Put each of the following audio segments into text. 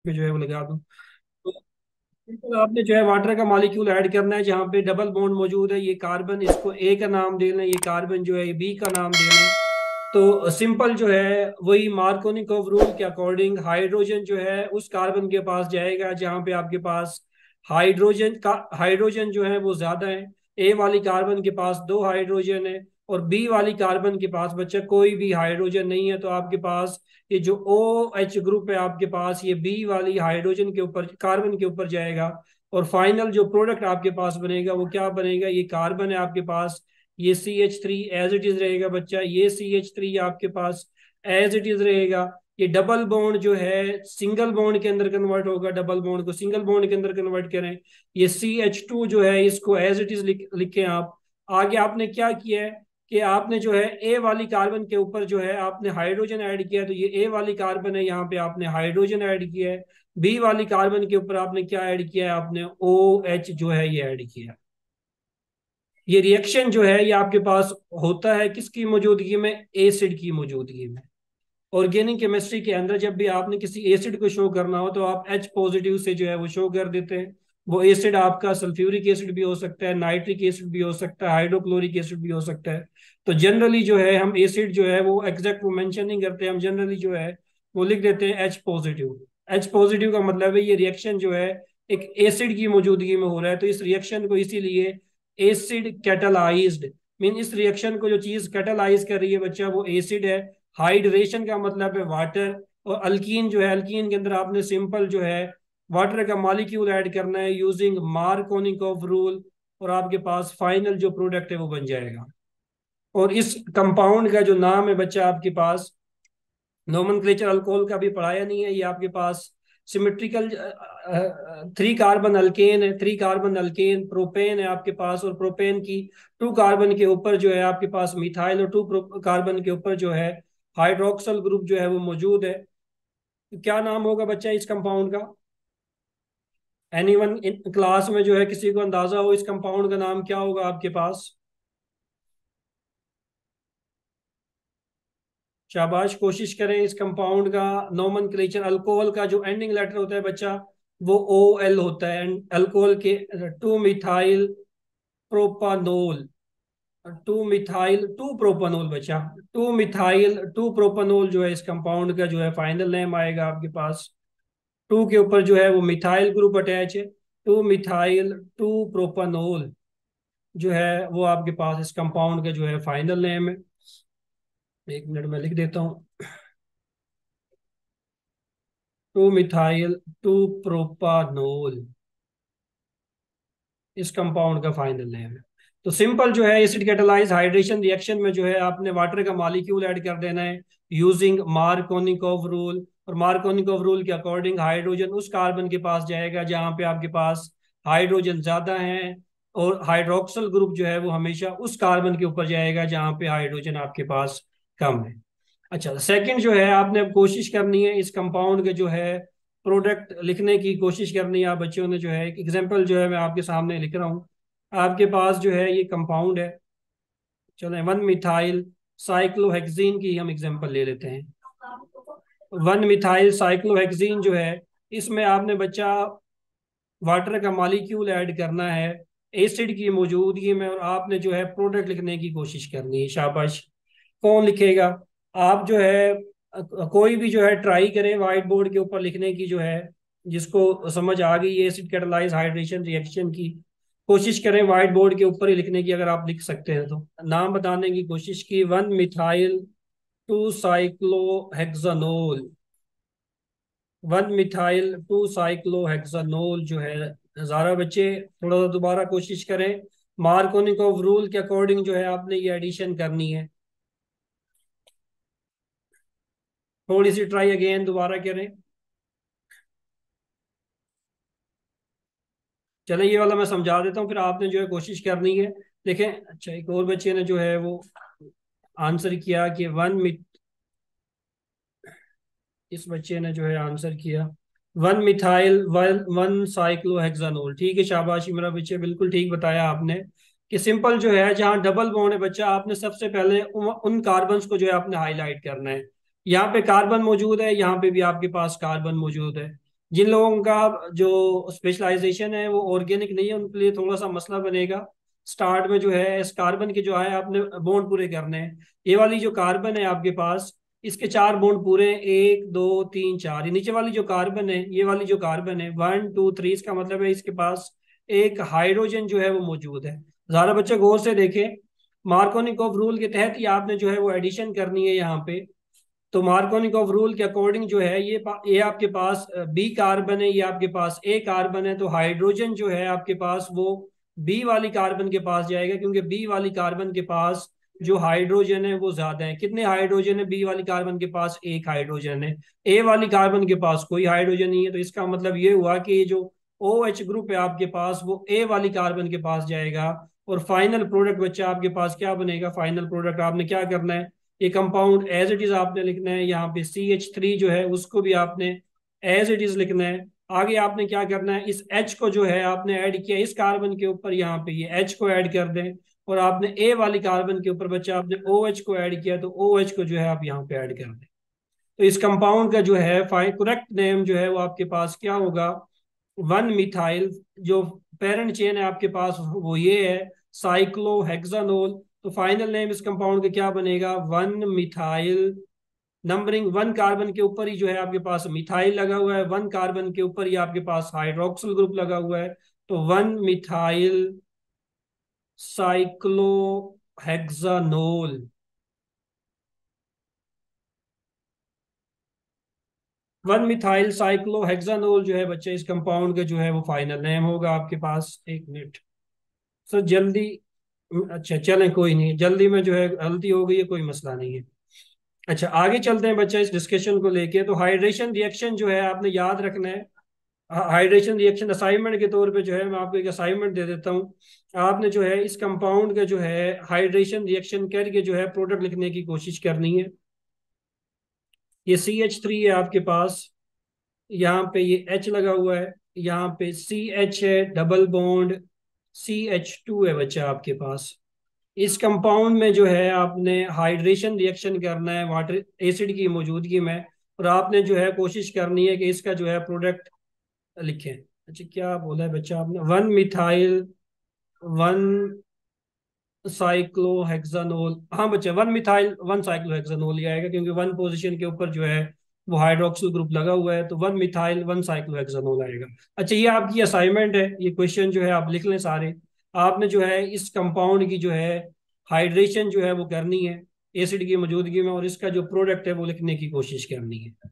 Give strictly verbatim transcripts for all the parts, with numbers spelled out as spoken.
पे जो है वो लगा दूं। तो बिल्कुल आपने जो है वाटर का मॉलिक्यूल ऐड करना है जहाँ पे डबल बॉन्ड मौजूद है, ये कार्बन, इसको ए का नाम दे लें, ये कार्बन जो है ये बी का नाम दे लें। तो सिंपल जो है वही मार्कोनिकॉव रूल के अकॉर्डिंग हाइड्रोजन जो है उस कार्बन के पास जाएगा जहाँ पे आपके पास हाइड्रोजन का हाइड्रोजन जो है वो ज्यादा है। ए वाली कार्बन के पास दो हाइड्रोजन है और बी वाली कार्बन के पास बच्चा कोई भी हाइड्रोजन नहीं है, तो आपके पास ये जो ओ एच ग्रुप है आपके पास ये बी वाली हाइड्रोजन के ऊपर कार्बन के ऊपर जाएगा। और फाइनल जो प्रोडक्ट आपके पास बनेगा वो क्या बनेगा, ये कार्बन है आपके पास, ये C H three as it is रहेगा बच्चा, ये सी एच थ्री आपके पास एज इट इज रहेगा। ये डबल बॉन्ड जो है सिंगल बॉन्ड के अंदर कन्वर्ट होगा, डबल बॉन्ड को सिंगल बॉन्ड के अंदर कन्वर्ट करें। ये सी एच टू जो है इसको एज इट इज लिखें आप। आगे आपने क्या किया है कि आपने जो है ए वाली कार्बन के ऊपर जो है आपने हाइड्रोजन ऐड किया, तो ये ए वाली कार्बन है, यहाँ पे आपने हाइड्रोजन ऐड किया है। बी वाली कार्बन के ऊपर आपने क्या ऐड किया है, आपने ओ एच जो है ये ऐड किया है। ये रिएक्शन जो है ये आपके पास होता है किसकी मौजूदगी में, एसिड की मौजूदगी में। ऑर्गेनिक केमिस्ट्री के अंदर जब भी आपने किसी एसिड को शो करना हो तो आप एच पॉजिटिव से जो है वो शो कर देते हैं। वो एसिड आपका सल्फ्यूरिक एसिड भी हो सकता है, नाइट्रिक एसिड भी हो सकता है, हाइड्रोक्लोरिक एसिड भी हो सकता है। तो जनरली जो है हम एसिड जो है वो एग्जैक्ट वो मेंशन नहीं करते, हम जनरली जो है वो लिख देते हैं एच पॉजिटिव। एच पॉजिटिव का मतलब है ये रिएक्शन जो है एक एसिड की मौजूदगी में हो रहा है, तो इस रिएक्शन को इसीलिए एसिड कैटलाइज्ड, मीन इस रिएक्शन को जो चीज कैटलाइज कर रही है बच्चा वो एसिड है। हाइड्रेशन का मतलब है वाटर। और अल्कीन जो है, अल्कीन के अंदर आपने सिंपल जो है वाटर का मॉलिक्यूल ऐड करना है यूजिंग मार्कोनिकॉफ रूल, और आपके पास फाइनल जो प्रोडक्ट है वो बन जाएगा। और इस कंपाउंड का जो नाम है बच्चा आपके पास, नोमेनक्लेचर अल्कोहल का भी पढ़ाया नहीं है, ये आपके पास सिमेट्रिकल थ्री कार्बन अल्केन है, थ्री कार्बन अल्केन प्रोपेन है आपके पास, और प्रोपेन की टू कार्बन के ऊपर जो है आपके पास मिथाइल, और टू कार्बन के ऊपर जो है हाइड्रोक्सल ग्रुप जो है वो मौजूद है। तो क्या नाम होगा बच्चा इस कंपाउंड का, एनीवन इन क्लास में जो है किसी को अंदाजा हो इस कंपाउंड का नाम क्या होगा आपके पास? शाबाश, कोशिश करें इस कंपाउंड का नोमेनक्लेचर। अल्कोहल का जो एंडिंग लेटर होता है बच्चा वो ओ एल होता है, एंड अल्कोहल के two methyl propanol, two methyl two propanol बच्चा, टू मिथाइल टू प्रोपानोल जो है इस कंपाउंड का जो है फाइनल नेम आएगा आपके पास। टू के ऊपर जो है वो मिथाइल ग्रुप अटैच है, टू मिथाइल टू प्रोपानोल जो है वो आपके पास इस कंपाउंड का जो है फाइनल नेम है। एक मिनट में लिख देता हूँ, टू मिथाइल टू प्रोपानोल इस कंपाउंड का फाइनल नेम है। तो सिंपल जो है एसिड कैटालाइज हाइड्रेशन रिएक्शन में जो है आपने वाटर का मॉलिक्यूल ऐड कर देना है यूजिंग मार्कोनिकॉफ रूल, और मार्कोनिकॉफ रूल के अकॉर्डिंग हाइड्रोजन उस कार्बन के पास जाएगा जहां पे आपके पास हाइड्रोजन ज्यादा है, और हाइड्रोक्सल ग्रुप जो है वो हमेशा उस कार्बन के ऊपर जाएगा जहां पे हाइड्रोजन आपके पास कम है। अच्छा, सेकंड जो है आपने अब कोशिश करनी है इस कंपाउंड के जो है प्रोडक्ट लिखने की कोशिश करनी है। आप बच्चों ने जो है एक एग्जांपल जो है मैं आपके सामने लिख रहा हूँ। आपके पास जो है ये कंपाउंड है, चलो वन मिथाइल साइक्लोहेक्सीन की हम एग्जांपल ले लेते हैं। वन मिथाइल साइक्लोहेक्सीन जो है इसमें आपने बच्चा वाटर का मॉलिक्यूल ऐड करना है एसिड की मौजूदगी में, और आपने जो है प्रोडक्ट लिखने की कोशिश करनी है। शाबाश, कौन लिखेगा? आप जो है अ, कोई भी जो है ट्राई करें व्हाइट बोर्ड के ऊपर लिखने की जो है, जिसको समझ आ गई है एसिड कैटालाइज हाइड्रेशन रिएक्शन की, कोशिश करें व्हाइट बोर्ड के ऊपर ही लिखने की, अगर आप लिख सकते हैं तो नाम बताने की कोशिश की। One methyl two cyclohexanol, one methyl two cyclohexanol जो है। ज़रा बच्चे थोड़ा सा दोबारा कोशिश करें, मार्कोनिकॉफ रूल के अकॉर्डिंग जो है आपने ये एडिशन करनी है। थोड़ी सी ट्राई अगेन दोबारा करें। चले ये वाला मैं समझा देता हूँ, फिर आपने जो है कोशिश करनी है। देखें, अच्छा एक और बच्चे ने जो है वो आंसर किया कि वन मिथ इस बच्चे ने जो है आंसर किया one methyl one one cyclohexanol. ठीक है, शाबाशी मेरा बच्चे, बिल्कुल ठीक बताया आपने कि सिंपल जो है जहाँ डबल बॉन्ड है बच्चा आपने सबसे पहले उन, उन कार्बन्स को जो है आपने हाईलाइट करना है। यहाँ पे कार्बन मौजूद है, यहाँ पे भी आपके पास कार्बन मौजूद है। जिन लोगों का जो स्पेशलाइजेशन है वो ऑर्गेनिक नहीं है उनके लिए थोड़ा सा मसला बनेगा। स्टार्ट में जो है इस कार्बन के जो है आपने बॉन्ड पूरे करने हैं। ये वाली जो कार्बन है आपके पास, इसके चार बॉन्ड पूरे हैं, एक दो तीन चार। ये नीचे वाली जो कार्बन है, ये वाली जो कार्बन है वन टू थ्री, इसका मतलब है इसके पास एक हाइड्रोजन जो है वो मौजूद है। ज़रा बच्चे गौर से देखें, मार्कोनिकॉफ रूल के तहत ही आपने जो है वो एडिशन करनी है यहाँ पे। तो मार्कोनिकॉफ रूल के अकॉर्डिंग जो है ये पा- ये आपके पास बी कार्बन है, ये आपके पास ए कार्बन है, तो हाइड्रोजन जो है आपके पास वो बी वाली कार्बन के पास जाएगा, क्योंकि बी वाली कार्बन के पास जो हाइड्रोजन है वो ज्यादा है। कितने हाइड्रोजन है बी वाली कार्बन के पास? एक हाइड्रोजन है। ए वाली कार्बन के पास कोई हाइड्रोजन नहीं है, तो इसका मतलब ये हुआ कि ये जो ओ एच ग्रुप है आपके पास वो ए वाली कार्बन के पास जाएगा। और फाइनल प्रोडक्ट बच्चा आपके पास क्या बनेगा? फाइनल प्रोडक्ट आपने क्या करना है, ये कंपाउंड एज इट इज आपने लिखना है। यहाँ पे सी एच थ्री जो है उसको भी आपने एज इट इज लिखना है। आगे आपने क्या करना है, इस एच को जो है आपने ऐड किया इस कार्बन के ऊपर, यहाँ पे ये एच को ऐड कर दें। और आपने ए वाली कार्बन के ऊपर बच्चा आपने ओ एच को ऐड किया, तो ओ एच को जो है आप यहाँ पे ऐड कर दें। तो इस कंपाउंड का जो है फाइन करेक्ट नेम जो है वो आपके पास क्या होगा? One methyl. जो पेरेंट चेन है आपके पास वो ये है, साइक्लोहेक्सानोल। तो फाइनल नेम इस कंपाउंड का क्या बनेगा? One methyl. Numbering one carbon के ऊपर ही जो है आपके पास मिथाइल लगा हुआ है, वन कार्बन के ऊपर ही आपके पास हाइड्रोक्सिल ग्रुप लगा हुआ है। तो one methyl cyclohexanol. One methyl cyclohexanol जो है बच्चे इस कंपाउंड का जो है वो फाइनल नेम होगा आपके पास। एक मिनट सर जल्दी। अच्छा चलें कोई नहीं, जल्दी में जो है गलती हो गई है, कोई मसला नहीं है। अच्छा आगे चलते हैं बच्चा इस डिस्कशन को लेके। तो हाइड्रेशन रिएक्शन जो है आपने याद रखना है। हाइड्रेशन रिएक्शन असाइनमेंट के तौर पे जो है मैं आपको एक असाइनमेंट दे देता हूँ। आपने जो है इस कंपाउंड का जो है हाइड्रेशन रिएक्शन करके जो है प्रोडक्ट लिखने की कोशिश करनी है। ये सी एच थ्री है आपके पास, यहाँ पे ये एच लगा हुआ है, यहाँ पे सी एच है double bond, C H two है बच्चा आपके पास। इस कंपाउंड में जो है आपने हाइड्रेशन रिएक्शन करना है वाटर एसिड की मौजूदगी में, और आपने जो है कोशिश करनी है कि इसका जो है प्रोडक्ट लिखें। अच्छा क्या बोला है बच्चा आपने? One methyl one cyclohexanol. हाँ बच्चा वन मिथाइल वन साइक्लोहेक्सानोल ही आएगा, क्योंकि वन पोजीशन के ऊपर जो है वो हाइड्रोक्सिल ग्रुप लगा हुआ है, तो वन मिथाइल वन साइक्लोहेक्सानोल आएगा। अच्छा ये आपकी असाइनमेंट है, ये क्वेश्चन जो है आप लिख लें सारे। आपने जो है इस कंपाउंड की जो है हाइड्रेशन जो है वो करनी है एसिड की मौजूदगी में, और इसका जो प्रोडक्ट है वो लिखने की कोशिश करनी है।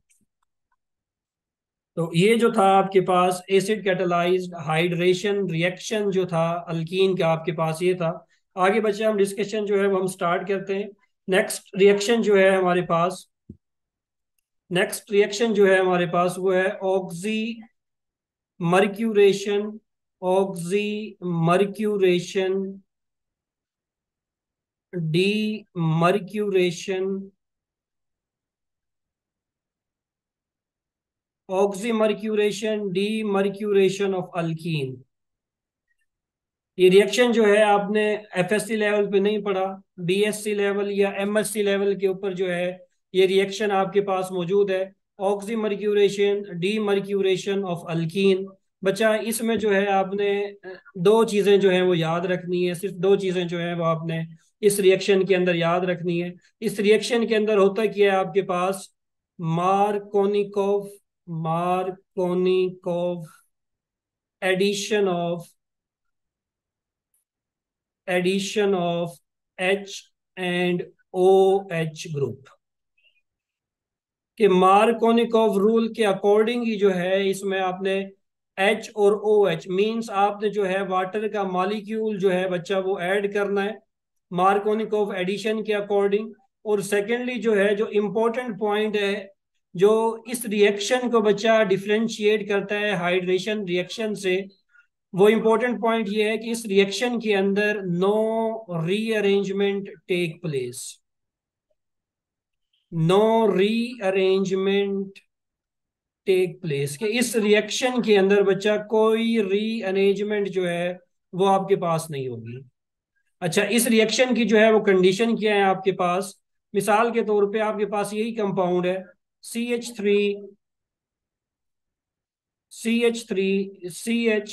तो ये जो था आपके पास एसिड कैटलाइज्ड हाइड्रेशन रिएक्शन जो था अल्कीन का आपके पास ये था। आगे बच्चे हम डिस्कशन जो है वो हम स्टार्ट करते हैं। नेक्स्ट रिएक्शन जो है हमारे पास नेक्स्ट रिएक्शन जो है हमारे पास वो है oxymercuration. Oxymercuration demercuration oxymercuration demercuration of alkene. ये रिएक्शन जो है आपने एफएससी लेवल पे नहीं पढ़ा, बीएससी लेवल या एमएससी लेवल के ऊपर जो है ये रिएक्शन आपके पास मौजूद है। Oxymercuration demercuration of alkene. बच्चा इसमें जो है आपने अ, दो चीजें जो है वो याद रखनी है, सिर्फ दो चीजें जो है वो आपने इस रिएक्शन के अंदर याद रखनी है। इस रिएक्शन के अंदर होता क्या है आपके पास? Markovnikov Markovnikov addition of addition of H and O H group के मार्कोनिकॉव रूल के अकॉर्डिंग ही जो है इसमें आपने एच और ओ एच मीन्स आपने जो है वाटर का मॉलिक्यूल जो है बच्चा वो ऐड करना है मार्कोनिकॉव एडिशन के अकॉर्डिंग। और सेकेंडली जो है जो इम्पोर्टेंट पॉइंट है जो इस रिएक्शन को बच्चा डिफ्रेंशिएट करता है हाइड्रेशन रिएक्शन से, वो इम्पोर्टेंट पॉइंट ये है कि इस रिएक्शन के अंदर no rearrangement take place. No rearrangement take place के इस रिएक्शन के अंदर बच्चा कोई रीअरेंजमेंट जो है वो आपके पास नहीं होगी। अच्छा इस रिएक्शन की जो है वो कंडीशन क्या है आपके पास? मिसाल के तौर पे आपके पास यही कंपाउंड है C H three C H three, C H,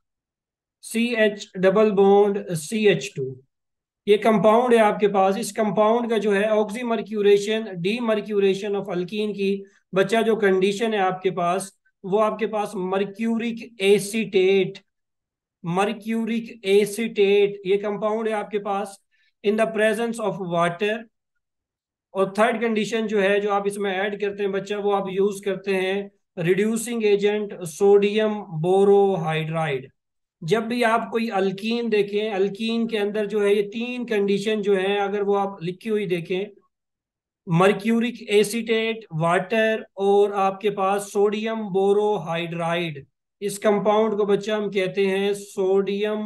C H double bond C H two. ये कंपाउंड है आपके पास। इस कंपाउंड का जो है ऑक्सीमर्क्यूरेशन, डीमर्क्यूरेशन ऑफ अल्कीन की बच्चा जो कंडीशन है आपके पास, वो आपके पास मर्क्यूरिक एसीटेट, मर्क्यूरिक एसीटेट ये कंपाउंड है आपके पास in the presence of water. और थर्ड कंडीशन जो है जो आप इसमें ऐड करते हैं बच्चा, वो आप यूज करते हैं रिड्यूसिंग एजेंट सोडियम बोरोहाइड्राइड। जब भी आप कोई अल्कीन देखें, अल्कीन के अंदर जो है ये तीन कंडीशन जो है अगर वो आप लिखी हुई देखें, मर्क्यूरिक एसीटेट, वाटर और आपके पास सोडियम बोरोहाइड्राइड, इस कंपाउंड को बच्चा हम कहते हैं सोडियम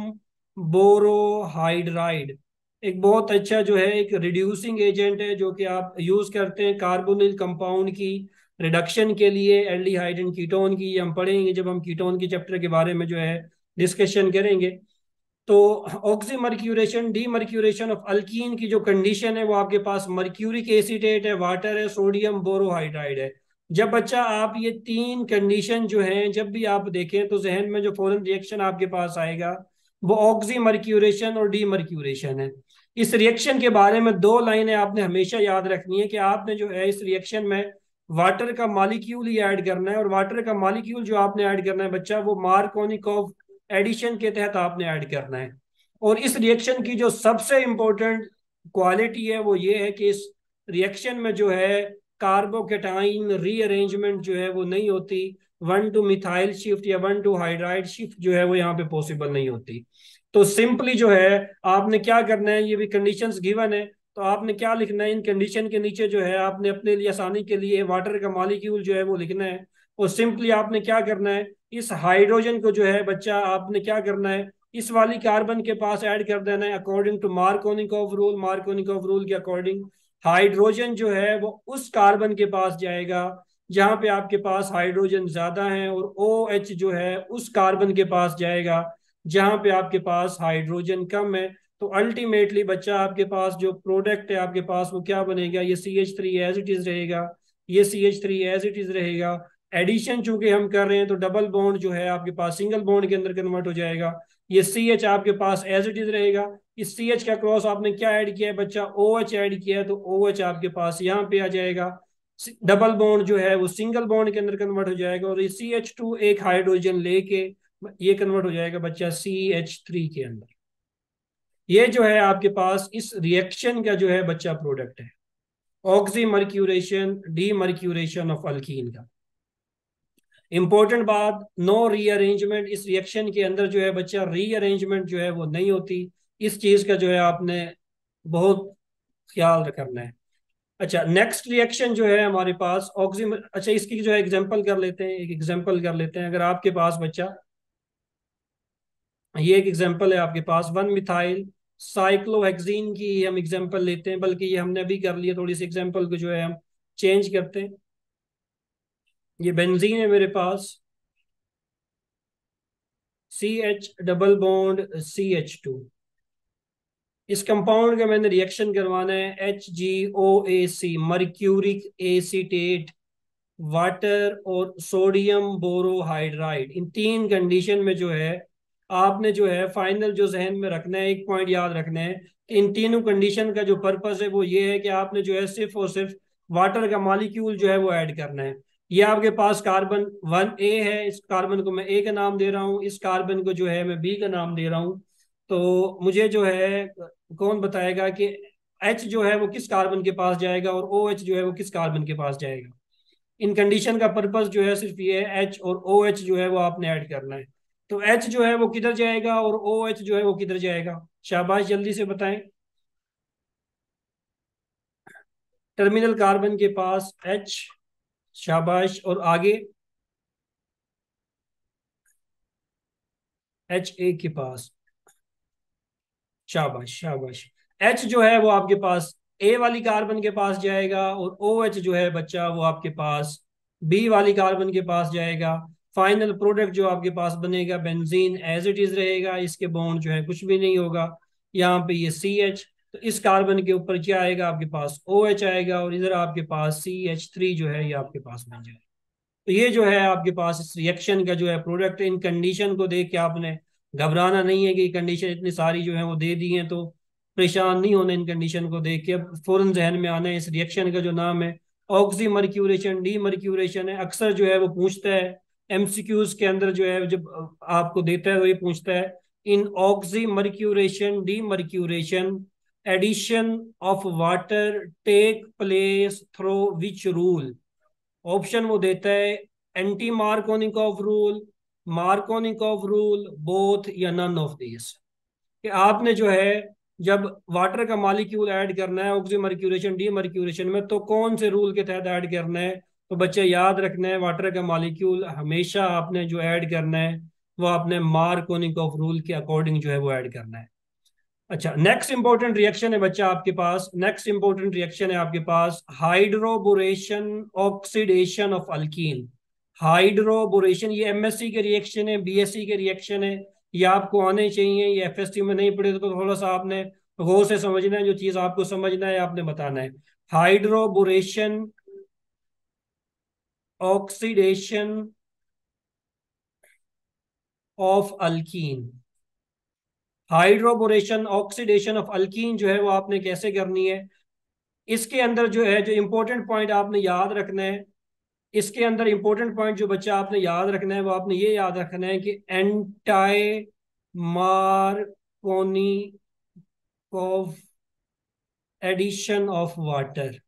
बोरोहाइड्राइड। एक बहुत अच्छा जो है एक रिड्यूसिंग एजेंट है जो कि आप यूज करते हैं कार्बोनिल कंपाउंड की रिडक्शन के लिए, एल्डिहाइड एंड कीटोन की। ये हम पढ़ेंगे जब हम कीटोन के चैप्टर के बारे में जो है डिस्कशन करेंगे। तो oxymercuration, demercuration of alkene की जो कंडीशन है वो आपके पास मर्क्यूरिक एसीटेट है, वाटर है, सोडियम बोरोहाइड्राइड है। जब बच्चा आप ये तीन कंडीशन जो हैं जब भी आप देखें तो जहन में जो फौरन रिएक्शन आपके पास आएगा वो ऑक्सी मर्क्यूरेशन और डी मर्क्यूरेशन है। इस रिएक्शन के बारे में दो लाइनें आपने हमेशा याद रखनी है कि आपने जो है इस रिएक्शन में वाटर का मॉलिक्यूल ही ऐड करना है, और वाटर का मॉलिक्यूल जो आपने ऐड करना है बच्चा वो मार्कोनिकॉफ एडिशन के तहत आपने ऐड करना है। और इस रिएक्शन की जो सबसे इंपॉर्टेंट क्वालिटी है वो ये है कि इस रिएक्शन में जो है कार्बोकेटाइन रीअरेंजमेंट जो है वो नहीं होती, वन टू मिथाइल शिफ्ट या वन टू हाइड्राइड शिफ्ट जो है वो यहाँ पे पॉसिबल नहीं होती। तो सिंपली जो है आपने क्या करना है, ये भी कंडीशंस गिवन है, तो आपने क्या लिखना है इन कंडीशन के नीचे जो है आपने अपने लिए आसानी के लिए वाटर का मॉलिक्यूल जो है वो लिखना है। और सिंपली आपने क्या करना है, इस हाइड्रोजन को जो है बच्चा आपने क्या करना है, इस वाली कार्बन के पास ऐड कर देना है according to Markovnikov rule. Markovnikov rule के अकॉर्डिंग हाइड्रोजन जो है वो उस कार्बन के पास जाएगा जहां पे आपके पास हाइड्रोजन ज्यादा है, और ओ एच जो है उस कार्बन के पास जाएगा जहां पे आपके पास हाइड्रोजन कम है। तो अल्टीमेटली बच्चा आपके पास जो प्रोडक्ट है आपके पास वो क्या बनेगा, ये C H three as it is रहेगा, ये C H three as it is रहेगा। एडिशन चूंकि हम कर रहे हैं तो डबल बॉन्ड जो है आपके पास सिंगल बॉन्ड के अंदर कन्वर्ट हो जाएगा। ये सी एच आपके पास एज इट इज रहेगा। इस सी एच का क्रॉस आपने क्या ऐड किया है बच्चा, ओ एच ऐड किया है, तो ओ एच आपके पास यहाँ पे आ जाएगा। डबल बॉन्ड जो है वो सिंगल बॉन्ड के अंदर कन्वर्ट हो जाएगा, और ये सी एच टू एक हाइड्रोजन लेके ये कन्वर्ट हो जाएगा बच्चा सी एच थ्री के अंदर। ये जो है आपके पास इस रिएक्शन का जो है बच्चा प्रोडक्ट है, oxymercuration, demercuration of alkene का। इंपॉर्टेंट बात, नो रीअरेंजमेंट। इस रिएक्शन के अंदर जो है बच्चा रीअरेंजमेंट जो है वो नहीं होती। इस चीज का जो है आपने बहुत ख्याल करना है। अच्छा, नेक्स्ट रिएक्शन जो है हमारे पास ऑक्सी, अच्छा इसकी जो है एग्जांपल कर लेते हैं, एक एग्जांपल कर लेते हैं। अगर आपके पास बच्चा, ये एक एग्जांपल है आपके पास वन मिथाइल साइक्लोहेक्सीन की हम एग्जांपल लेते हैं, बल्कि ये हमने अभी कर लिया, थोड़ी सी एग्जांपल को जो है हम चेंज करते हैं। ये बेंजीन है मेरे पास, C H double bond C H two. इस कंपाउंड का मैंने रिएक्शन करवाना है H G O A C, mercuric acetate, water और सोडियम बोरोहाइड्राइड। इन तीन कंडीशन में जो है आपने जो है फाइनल जो जहन में रखना है, एक पॉइंट याद रखना है कि इन तीनों कंडीशन का जो पर्पस है वो ये है कि आपने जो है सिर्फ और सिर्फ वाटर का मॉलिक्यूल जो है वो ऐड करना है। ये आपके पास कार्बन वन ए है, इस कार्बन को मैं ए का नाम दे रहा हूँ, इस कार्बन को जो है मैं बी का नाम दे रहा हूँ। तो मुझे जो है कौन बताएगा कि एच जो है वो किस कार्बन के पास जाएगा और ओ एच जो है वो किस कार्बन के पास जाएगा। इन कंडीशन का पर्पस जो है सिर्फ ये है, एच और ओ एच जो है वो आपने ऐड करना है। तो एच जो है वो किधर जाएगा और ओ एच जो है वो किधर जाएगा, शाबाश जल्दी से बताएं। टर्मिनल कार्बन के पास एच, शाबाश, और आगे एच ए के पास, शाबाश शाबाश। एच जो है वो आपके पास ए वाली कार्बन के पास जाएगा, और ओ एच जो है बच्चा वो आपके पास बी वाली कार्बन के पास जाएगा। फाइनल प्रोडक्ट जो आपके पास बनेगा बेंजीन एज इट इज रहेगा, इसके बॉन्ड जो है कुछ भी नहीं होगा। यहाँ पे ये सी एच, तो इस कार्बन के ऊपर क्या आएगा आपके पास, ओ एच आएगा, और इधर आपके पास सी एच थ्री जो है ये आपके पास बन जाएगा। तो ये जो है आपके पास इस रिएक्शन का जो है प्रोडक्ट। इन कंडीशन को देख के आपने घबराना नहीं है कि कंडीशन इतनी सारी जो है वो दे दी हैं, तो परेशान नहीं होना इन कंडीशन को देख के। अब फौरन जहन में आना है इस रिएक्शन का जो नाम है ऑक्सी मर्क्यूरेशन डी मर्क्यूरेशन है। अक्सर जो है वो पूछता है एमसीक्यूज के अंदर, जो है जब आपको देता है वो ये पूछता है in oxymercuration demercuration addition of water take place through which rule. Option वो देता है anti Markovnikov rule, Markovnikov rule, both या नन ऑफ दिस। कि आपने जो है जब वाटर का मॉलिक्यूल ऐड करना है ऑक्सी मर्क्यूरेशन डी मर्क्यूरेशन में, तो कौन से रूल के तहत ऐड करना है। तो बच्चे याद रखना है वाटर का मॉलिक्यूल हमेशा आपने जो ऐड करना है वो आपने मार्कोनिकॉफ रूल के अकॉर्डिंग जो है वो ऐड करना है। अच्छा, नेक्स्ट इंपॉर्टेंट रिएक्शन है बच्चा आपके पास, नेक्स्ट इंपॉर्टेंट रिएक्शन है आपके पास hydroboration oxidation of alkene. Hydroboration ये एमएससी के रिएक्शन है, बीएससी के रिएक्शन है, ये आपको आने चाहिए। ये एफएसटी में नहीं पढ़े तो थोड़ा सा आपने गौर से समझना है, जो चीज आपको समझना है आपने बताना है। Hydroboration oxidation of alkene. Hydroboration oxidation of alkene जो है वो आपने कैसे करनी है। इसके अंदर जो है जो इंपॉर्टेंट पॉइंट आपने याद रखना है, इसके अंदर इंपॉर्टेंट पॉइंट जो बच्चा आपने याद रखना है वो आपने ये याद रखना है कि anti Markovnikov addition of water,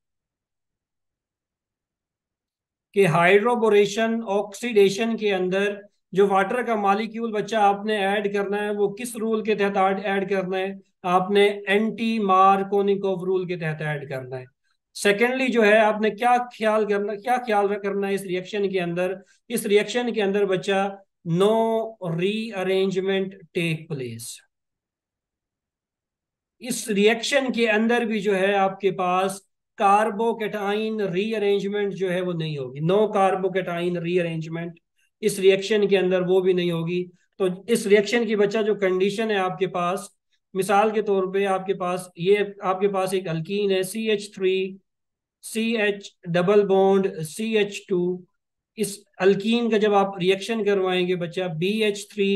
कि हाइड्रोबोरेशन ऑक्सीडेशन के अंदर जो वाटर का मॉलिक्यूल बच्चा आपने ऐड करना है वो किस रूल के तहत ऐड करना है, आपने एंटी मार्कोनिकोव रूल के तहत ऐड करना है। सेकेंडली जो है आपने क्या ख्याल करना क्या ख्याल करना है इस रिएक्शन के अंदर, इस रिएक्शन के अंदर बच्चा नो रीअरेंजमेंट टेक प्लेस। इस रिएक्शन के अंदर भी जो है आपके पास कार्बोकेटाइन रीअरेंजमेंट जो है वो नहीं होगी, नो कार्बोकेटाइन रीअरेंजमेंट इस रिएक्शन के अंदर वो भी नहीं होगी। तो इस रिएक्शन की बच्चा जो कंडीशन है आपके पास, मिसाल के तौर पे आपके पास ये आपके पास एक अल्कीन है C H three C H double bond C H two. इस अल्कीन का जब आप रिएक्शन करवाएंगे बच्चा B H three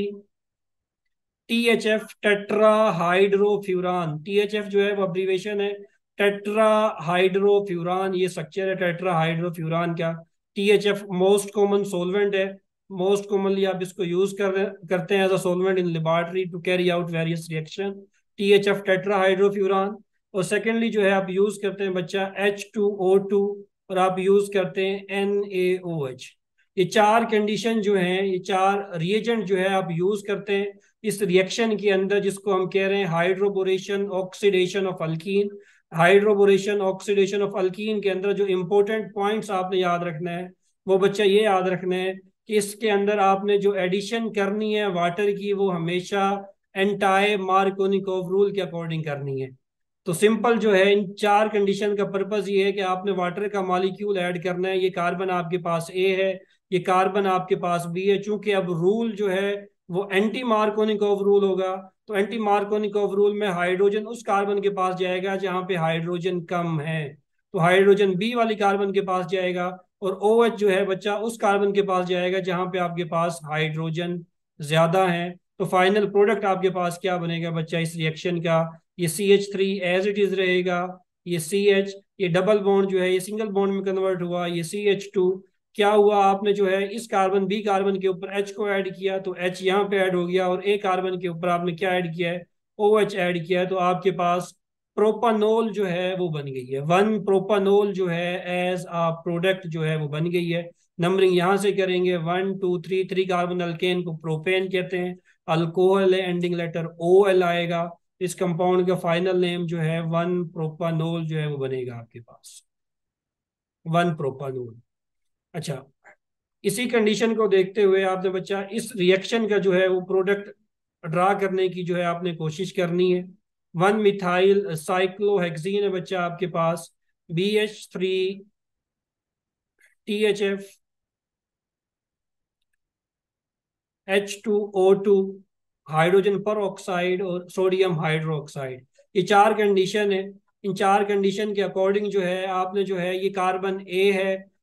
T H F tetrahydrofuran, T H F जो है वो अब्रीवेशन है टेट्रा हाइड्रोफ्यूरान, ये स्ट्रक्चर है टेट्रा हाइड्रोफ्यूरान का। T H F most common solvent है, मोस्ट कॉमनली आप इसको यूज कर करते हैं as a solvent in laboratory to carry out various reaction, T H F tetrahydrofuran. और सेकेंडली जो है आप यूज करते हैं बच्चा एच टू ओ टू, और आप यूज करते हैं एन ए ओ एच। ये चार कंडीशन जो हैं, ये चार रिएजेंट जो है आप यूज करते हैं इस रिएक्शन के अंदर, जिसको हम कह रहे हैं hydroboration oxidation of alkene. Hydroboration oxidation of alkene के अंदर जो इंपॉर्टेंट पॉइंट्स आपने याद रखना है वो बच्चा ये याद रखना है कि इसके अंदर आपने जो एडिशन करनी है वाटर की वो हमेशा एंटाई मार्कोनिकोव रूल के अकॉर्डिंग करनी है। तो सिंपल जो है इन चार कंडीशन का पर्पस ये है कि आपने वाटर का मॉलिक्यूल ऐड करना है। ये कार्बन आपके पास ए है, ये कार्बन आपके पास बी है। चूंकि अब रूल जो है वो एंटी मार्कोनिकोव रूल होगा, तो एंटी मार्कोनिकोव रूल में हाइड्रोजन उस कार्बन के पास जाएगा जहां पे हाइड्रोजन कम है, तो हाइड्रोजन बी वाली कार्बन के पास जाएगा। और ओ एच जो है बच्चा उस कार्बन के पास जाएगा जहां पे आपके पास हाइड्रोजन ज्यादा है। तो फाइनल प्रोडक्ट आपके पास क्या बनेगा बच्चा इस रिएक्शन का, ये C H three as it is रहेगा, ये सी एच, ये डबल बॉन्ड जो है ये सिंगल बॉन्ड में कन्वर्ट हुआ, ये सी एच टू। क्या हुआ, आपने जो है इस कार्बन बी कार्बन के ऊपर एच को ऐड किया तो एच यहाँ पे ऐड हो गया, और ए कार्बन के ऊपर आपने क्या ऐड किया है, ओ एच ऐड किया है। तो आपके पास प्रोपानोल जो है वो बन गई है, वन प्रोपानोल जो है एज आ प्रोडक्ट जो है वो बन गई है। नंबरिंग यहाँ से करेंगे one two three, three carbon alkane को प्रोपेन कहते हैं, अल्कोहल है एंडिंग लेटर ओ एल आएगा। इस कंपाउंड का फाइनल नेम जो है वन प्रोपानोल जो है वो बनेगा आपके पास, वन प्रोपानोल। अच्छा, इसी कंडीशन को देखते हुए आपने बच्चा इस रिएक्शन का जो है वो प्रोडक्ट ड्रा करने की जो है आपने कोशिश करनी है। वन मिथाइल साइक्लोहेक्सीन है बच्चा आपके पास, B H three T H F H two O two hydrogen peroxide और सोडियम हाइड्रोक्साइड, ये चार कंडीशन है। इन चार कंडीशन के अकॉर्डिंग जो है आपने जो है ये कार्बन ए है,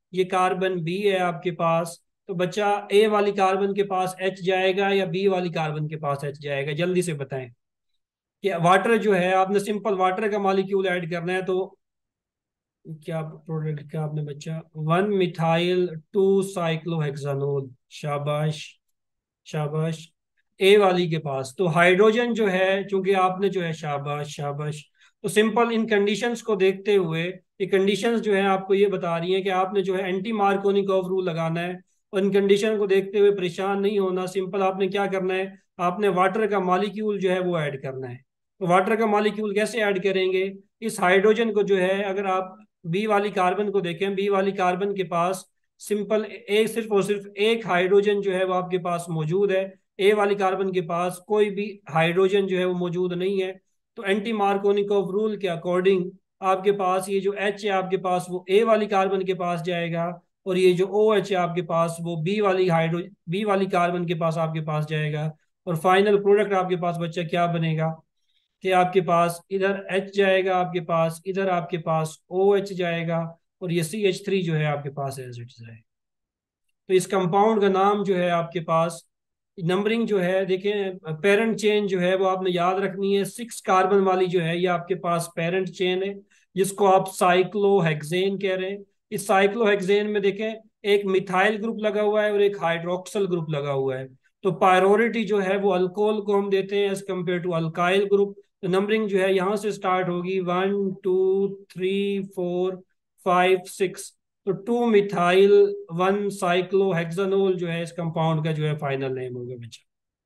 ये कार्बन बी है आपके पास, तो बच्चा ए वाली कार्बन के पास एच जाएगा या बी वाली कार्बन के पास एच जाएगा? जल्दी से बताएं। कि वाटर जो है, आपने सिंपल वाटर का मॉलिक्यूल ऐड करना है, तो क्या प्रोडक्ट का आपने बच्चा, वन मिथाइल टू साइक्लोहेक्सानोल। शाबाश, शाबाश। ए वाली के पास तो हाइड्रोजन जो है, चूंकि आपने जो है, शाबाश शाबाश। तो सिंपल इन कंडीशंस को देखते हुए, ये कंडीशंस जो है आपको ये बता रही हैं कि आपने जो है एंटी मार्कोनिकॉफ रूल लगाना है। और इन कंडीशन को देखते हुए परेशान नहीं होना, सिंपल आपने क्या करना है, आपने वाटर का मॉलिक्यूल जो है वो ऐड करना है। तो वाटर का मॉलिक्यूल कैसे ऐड करेंगे? इस हाइड्रोजन को जो है, अगर आप बी वाली कार्बन को देखें, बी वाली कार्बन के पास सिंपल एक, सिर्फ और सिर्फ एक हाइड्रोजन जो है वो आपके पास मौजूद है। ए वाली कार्बन के पास कोई भी हाइड्रोजन जो है वो मौजूद नहीं है। तो एंटी मार्कोनिकॉफ रूल के अकॉर्डिंग आपके पास ये जो एच है आपके पास वो ए वाली कार्बन के पास जाएगा, और ये जो ओ एच है आपके पास वो बी वाली हाइड्रो बी वाली कार्बन के पास आपके पास जाएगा। और फाइनल प्रोडक्ट आपके पास बच्चा क्या बनेगा, कि आपके पास इधर एच जाएगा, आपके पास इधर आपके पास ओ एच जाएगा, और ये सी एच थ्री जो है आपके पास एज इट जाएगा। तो इस कंपाउंड का नाम जो है आपके पास, नंबरिंग जो है देखें, पेरेंट चेन जो है वो आपने याद रखनी है। सिक्स कार्बन वाली जो है ये आपके पास पेरेंट चेन है, जिसको आप साइक्लोहेक्सेन कह रहे हैं। इस साइक्लोहेक्सेन में देखें, एक मिथाइल ग्रुप लगा हुआ है और एक हाइड्रोक्सल ग्रुप लगा हुआ है। तो प्रायोरिटी जो है वो अल्कोहल को हम देते हैं as compare to alkyl group. तो नंबरिंग जो है यहाँ से स्टार्ट होगी, one two three four five six. तो टू मिथाइल वन साइक्लोहेक्सानोल जो है इस कंपाउंड का जो है फाइनल नेम होगा बच्चा।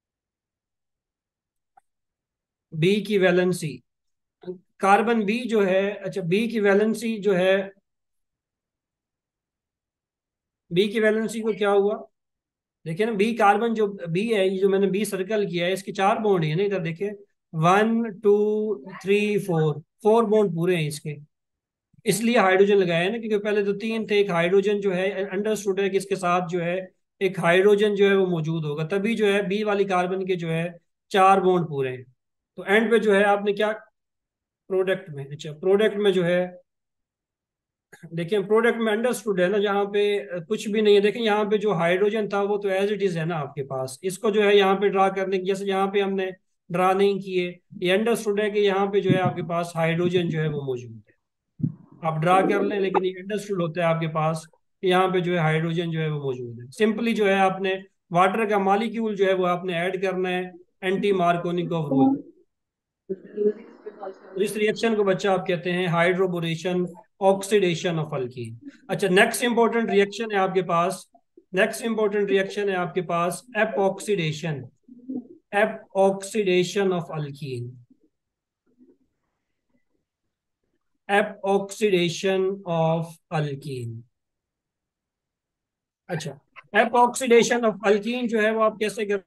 बी की वैलेंसी, कार्बन बी जो है, अच्छा बी की वैलेंसी जो है, बी की वैलेंसी को क्या हुआ, देखिए ना, बी कार्बन जो बी है, ये जो मैंने बी सर्कल किया है, इसके चार बॉन्ड है ना, इधर देखिए, one two three four, four bond पूरे हैं इसके। इसलिए हाइड्रोजन लगाया है ना, क्योंकि पहले तो तीन थे, एक हाइड्रोजन जो है अंडरस्टूड है कि इसके साथ जो है एक हाइड्रोजन जो है वो मौजूद होगा, तभी जो है बी वाली कार्बन के जो है चार बॉन्ड पूरे हैं। तो एंड पे जो है आपने क्या, प्रोडक्ट में, अच्छा प्रोडक्ट में जो है, देखिए प्रोडक्ट में अंडरस्टूड है ना, जहाँ पे अ, कुछ भी नहीं है। देखिए यहाँ पे जो हाइड्रोजन था वो तो एज इट इज है ना आपके पास, इसको जो है यहाँ पे ड्रा करने की, जैसे यहाँ पे हमने ड्रा नहीं किए, ये अंडरस्टूड है कि यहाँ पे जो है आपके पास हाइड्रोजन जो है वो मौजूद है। आप ड्रा कर लें, लेकिन ये अंडरस्टूड होता है आपके पास कि यहाँ पे जो है हाइड्रोजन जो है वो मौजूद है। सिंपली जो है आपने वाटर का मॉलिक्यूल जो है वो आपने ऐड करना है, एंटी मार्कोनिकॉफ रूल। तो इस रिएक्शन को बच्चा आप कहते हैं हाइड्रोबोरेशन, ऑक्सीडेशन ऑफ अल्कीन। अच्छा, नेक्स्ट इंपॉर्टेंट रिएक्शन है आपके पास, नेक्स्ट इंपॉर्टेंट रिएक्शन है आपके पास epoxidation, epoxidation of alkene, epoxidation of alkene. अच्छा, एपॉक्सीडेशन ऑफ अल्कीन जो है वो आप कैसे कर,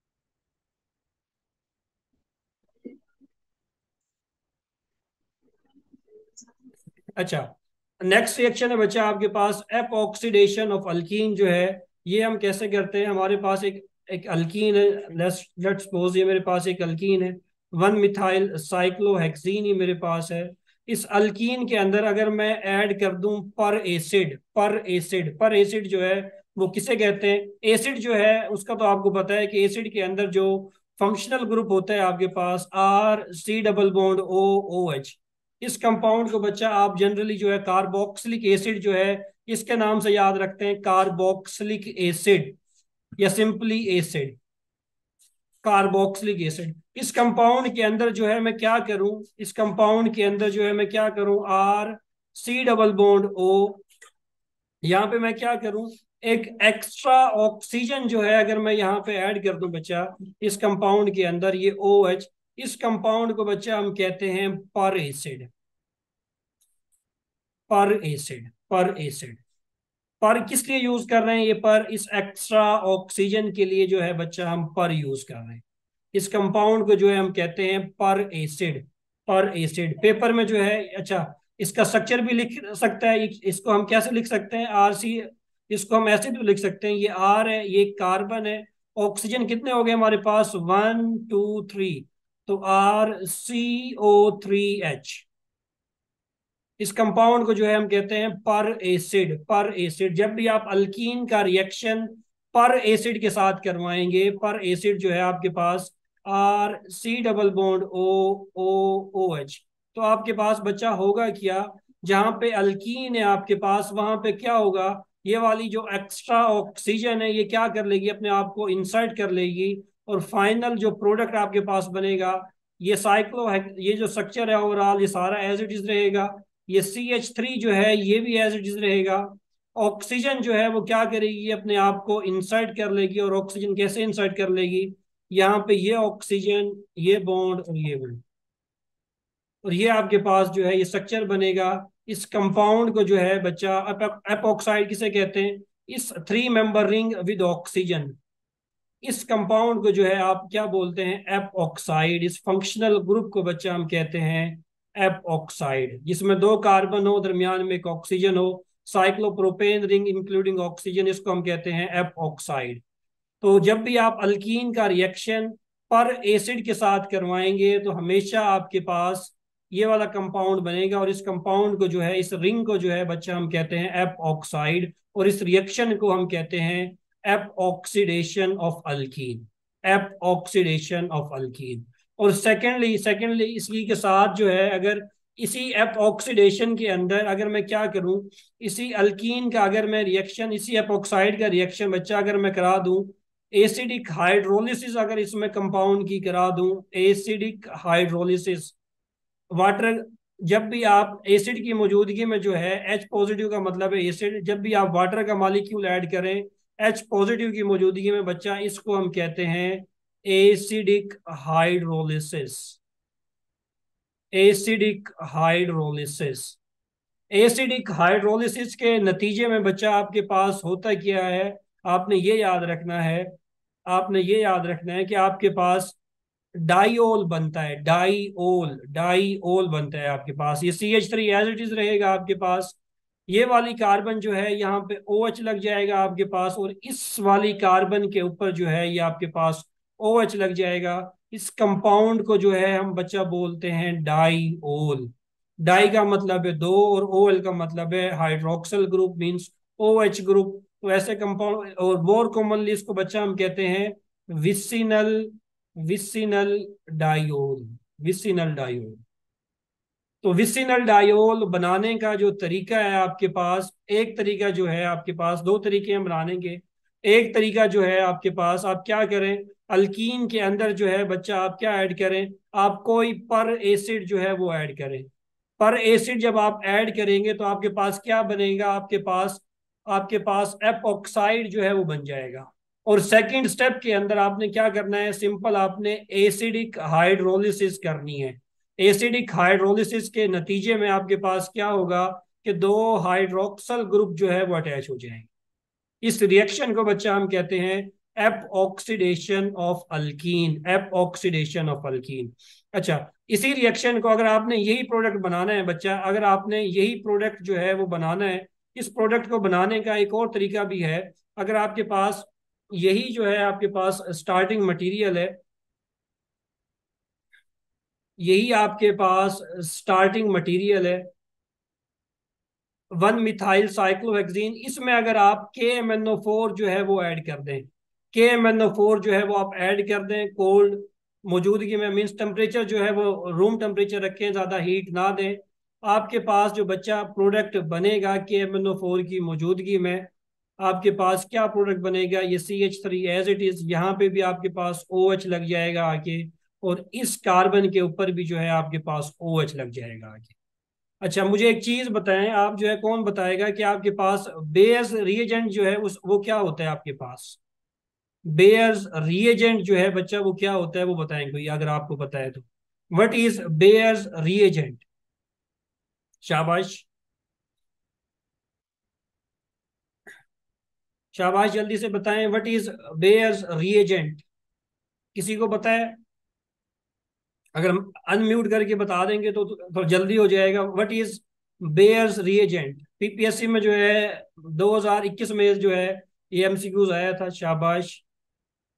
अच्छा नेक्स्ट रिएक्शन है बच्चा आपके पास एपॉक्सीडेशन ऑफ अल्कीन जो है, ये हम कैसे करते हैं। हमारे पास एक एक अल्कीन है, लेट्स लेट्स सपोज ये मेरे पास एक अल्कीन है, वन मिथाइल साइक्लोहेक्सीन ही मेरे पास है। इस अल्कीन के अंदर अगर मैं ऐड कर दूं पर एसिड, पर एसिड, पर एसिड जो है वो किसे कहते हैं, एसिड जो है उसका तो आपको पता है कि एसिड के अंदर जो फंक्शनल ग्रुप होता है आपके पास R C double bond O O H. इस कंपाउंड को बच्चा आप जनरली जो है कार्बोक्सिलिक एसिड जो है इसके नाम से याद रखते हैं, कार्बोक्सिलिक एसिड या सिंपली एसिड, कार्बोक्सिलिक एसिड। इस कंपाउंड के अंदर जो है मैं क्या करूं, इस कंपाउंड के अंदर जो है मैं क्या करूं, R C double bond O, यहाँ पे मैं क्या करूं, एक एक्स्ट्रा ऑक्सीजन जो है अगर मैं यहाँ पे ऐड कर दूं बच्चा इस कंपाउंड के अंदर, ये ओ एच, इस कंपाउंड को बच्चा हम कहते हैं पर एसिड, पर एसिड, पर एसिड। पर किस लिए यूज कर रहे हैं ये पर, इस एक्स्ट्रा ऑक्सीजन के लिए जो है बच्चा हम पर यूज कर रहे हैं। इस कंपाउंड को जो है हम कहते हैं पर एसिड, पर एसिड। पेपर में जो है, अच्छा इसका स्ट्रक्चर भी लिख सकता है, इसको हम कैसे लिख सकते हैं, आर सी, इसको हम ऐसे भी लिख सकते हैं, ये आर है, ये कार्बन है, ऑक्सीजन कितने हो गए हमारे पास, वन टू थ्री, तो R C O three H, इस कंपाउंड को जो है हम कहते हैं पर एसिड। पर एसिड, जब भी आप अल्कीन का रिएक्शन पर एसिड के साथ करवाएंगे, पर एसिड जो है आपके पास R C double bond O O O H, तो आपके पास बच्चा होगा क्या, जहां पे अल्कीन है आपके पास वहां पे क्या होगा, ये वाली जो एक्स्ट्रा ऑक्सीजन है ये क्या कर लेगी, अपने आप को इंसर्ट कर लेगी, और फाइनल जो प्रोडक्ट आपके पास बनेगा, ये साइक्लो, ये जो स्ट्रक्चर है ओवरऑल ये सारा एज इट इज रहेगा। ये सी एच थ्री जो है ये भी एज इट इज रहेगा। ऑक्सीजन जो है वो क्या करेगी, अपने आप को इंसर्ट कर लेगी, और ऑक्सीजन कैसे इंसर्ट कर लेगी, यहाँ पे ये ऑक्सीजन, ये बॉन्ड और ये बॉन्ड, और ये आपके पास जो है ये स्ट्रक्चर बनेगा। इस कंपाउंड को जो है बच्चा एपॉक्साइड किसे कहते हैं, इस three member ring with oxygen, इस कंपाउंड को जो है आप क्या बोलते हैं, एप ऑक्साइड। इस फंक्शनल ग्रुप को बच्चा हम कहते हैं एप ऑक्साइड, जिसमें दो कार्बन हो, दरमियान में एक ऑक्सीजन हो, साइक्लोप्रोपेन रिंग इंक्लूडिंग ऑक्सीजन, इसको हम कहते हैं एप ऑक्साइड। तो जब भी आप अल्कीन का रिएक्शन पर एसिड के साथ करवाएंगे तो हमेशा आपके पास ये वाला कंपाउंड बनेगा, और इस कंपाउंड को जो है, इस रिंग को जो है बच्चा हम कहते हैं एप ऑक्साइड, और इस रिएक्शन को हम कहते हैं epoxidation of alkene. Epoxidation of alkene. और सेकेंडली सेकेंडली इसी के साथ जो है, अगर इसी एप ऑक्सीडेशन के अंदर अगर मैं क्या करूं, इसी अल्कीन का अगर मैं रिएक्शन, इसी एपॉक्साइड का रिएक्शन बच्चा अगर मैं करा दूं, एसिडिक हाइड्रोलिसिस अगर इसमें कंपाउंड की करा दूं, एसिडिक हाइड्रोलिसिस, वाटर, जब भी आप एसिड की मौजूदगी में जो है, एच पॉजिटिव का मतलब है एसिड, जब भी आप वाटर का मॉलिक्यूल ऐड करें एच पॉजिटिव की मौजूदगी में बच्चा, इसको हम कहते हैं acidic hydrolysis. Acidic hydrolysis. Acidic hydrolysis के नतीजे में बच्चा आपके पास होता क्या है, आपने ये याद रखना है, आपने ये याद रखना है कि आपके पास डाइओल बनता है, डाइओल, डाइओल बनता है आपके पास। ये C H three as it is रहेगा आपके पास, ये वाली कार्बन जो है यहाँ पे ओ एच लग जाएगा आपके पास, और इस वाली कार्बन के ऊपर जो है ये आपके पास ओ एच लग जाएगा। इस कंपाउंड को जो है हम बच्चा बोलते हैं डाइओल। डाई का मतलब है दो, और ओ एल का मतलब है hydroxyl group, means O H group. तो ऐसे कंपाउंड, और मोर कॉमनली इसको बच्चा हम कहते हैं vicinal, vicinal diol, vicinal diol. तो विसिनल डायोल बनाने का जो तरीका है आपके पास, एक तरीका जो है आपके पास, दो तरीके हम बनाने के। एक तरीका जो है आपके पास, आप क्या करें, अल्कीन के अंदर जो है बच्चा आप क्या ऐड करें, आप कोई पर एसिड जो है वो ऐड करें। पर एसिड जब आप ऐड करेंगे तो आपके पास क्या बनेगा, आपके पास आपके पास एपॉक्साइड जो है वो बन जाएगा। और सेकंड स्टेप के अंदर आपने क्या करना है, सिंपल आपने एसिडिक हाइड्रोलिसिस करनी है। एसिडिक हाइड्रोलिसिस के नतीजे में आपके पास क्या होगा कि दो हाइड्रोक्सल ग्रुप जो है वो अटैच हो जाएंगे। इस रिएक्शन को बच्चा हम कहते हैं epoxidation of alkene, epoxidation of alkene. अच्छा, इसी रिएक्शन को अगर आपने यही प्रोडक्ट बनाना है बच्चा, अगर आपने यही प्रोडक्ट जो है वो बनाना है, इस प्रोडक्ट को बनाने का एक और तरीका भी है। अगर आपके पास यही जो है आपके पास स्टार्टिंग मटेरियल है, यही आपके पास स्टार्टिंग मटेरियल है, वन मिथाइल साइक्लोहेक्सीन, इसमें अगर आप के एम एन ओ फोर जो है वो ऐड कर दें, के एम एन ओ फोर जो है वो आप ऐड कर दें कोल्ड मौजूदगी में, मीन्स टेम्परेचर जो है वो रूम टेम्परेचर रखें, ज़्यादा हीट ना दें, आपके पास जो बच्चा प्रोडक्ट बनेगा के एम एन ओ फोर की मौजूदगी में, आपके पास क्या प्रोडक्ट बनेगा, ये C H three as it is, यहाँ पे भी आपके पास ओ एच लग जाएगा आके, और इस कार्बन के ऊपर भी जो है आपके पास ओ एच लग जाएगा आगे। अच्छा, मुझे एक चीज बताएं, आप जो है कौन बताएगा कि आपके पास बेयर्स रिएजेंट जो है उस वो क्या होता है आपके पास, बेयर्स रिएजेंट जो है बच्चा वो क्या होता है, वो बताएं कोई अगर आपको पता है तो। What is Baeyer's reagent? शाबाश, शाबाश, जल्दी से बताएं, व्हाट इज बेयर्स रिएजेंट? किसी को पता है? अगर हम अनम्यूट करके बता देंगे तो, तो, तो जल्दी हो जाएगा। What is Baeyer's reagent? PPSC में जो है दो हज़ार इक्कीस में जो है ये एमसीक्यूज आया था। शाबाश,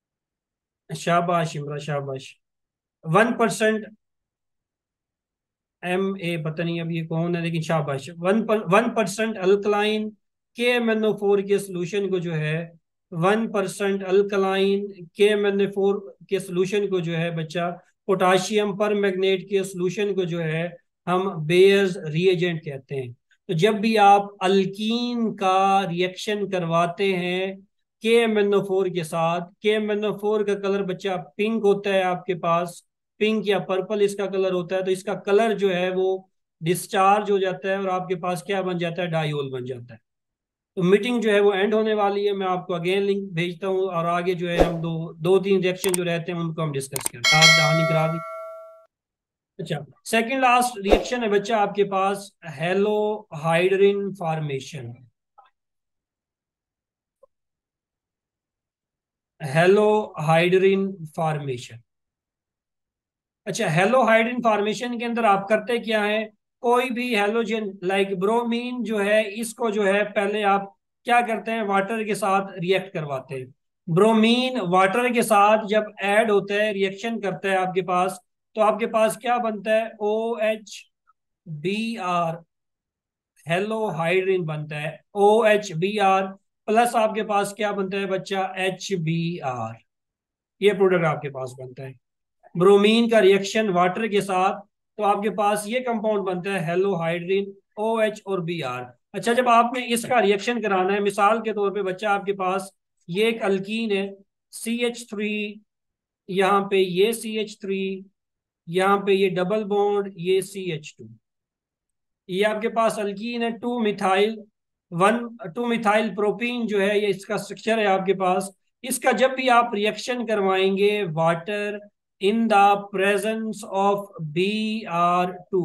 शाबाश इमरा, शाबाश। वन परसेंट, एम ए पता नहीं अब ये कौन है, लेकिन शाबाश, one per, one percent alkaline K M N O four के सोल्यूशन को जो है, one percent alkaline K M N O four के सोल्यूशन को जो है बच्चा, पोटाशियम पर मैग्नेट के सोल्यूशन को जो है हम बेयर्स रिएजेंट कहते हैं। तो जब भी आप अल्कीन का रिएक्शन करवाते हैं के एम एन ओ फोर के साथ, K M N O four का कलर बच्चा पिंक होता है आपके पास, पिंक या पर्पल इसका कलर होता है, तो इसका कलर जो है वो डिस्चार्ज हो जाता है और आपके पास क्या बन जाता है, डाइऑल बन जाता है। तो मीटिंग जो है वो एंड होने वाली है, मैं आपको अगेन लिंक भेजता हूँ और आगे जो है हम दो दो तीन रिएक्शन जो रहते हैं उनको हम डिस्कस करते हैं। आप कहानी करा दी। अच्छा, सेकंड लास्ट रिएक्शन है बच्चा आपके पास, halohydrin formation. Halohydrin formation. अच्छा, हेलो हाइड्रोजन फॉर्मेशन के अंदर आप करते क्या है, कोई भी हेलोजन लाइक ब्रोमीन जो है इसको जो है पहले आप क्या करते हैं, वाटर के साथ रिएक्ट करवाते हैं। ब्रोमीन वाटर के साथ जब ऐड होता है, रिएक्शन करता है आपके पास, तो आपके पास क्या बनता है, O H B R, halo hydrogen बनता है, O H B R plus आपके पास क्या बनता है बच्चा, एच बी आर। ये प्रोडक्ट आपके पास बनता है, ब्रोमीन का रिएक्शन वाटर के साथ, तो आपके पास ये कंपाउंड बनता है हेलो हाइड्रीन, ओ एच और बी आर। अच्छा, जब आपने इसका रिएक्शन कराना है, मिसाल के तौर पे बच्चा आपके पास ये एक अल्कीन है, सी एच थ्री, यहाँ पे ये सी एच थ्री, यहाँ पे ये डबल बॉन्ड, ये सी एच टू, ये आपके पास अल्कीन है, two methyl one, two methyl propene जो है ये इसका स्ट्रक्चर है आपके पास। इसका जब भी आप रिएक्शन करवाएंगे water in the presence of B R two,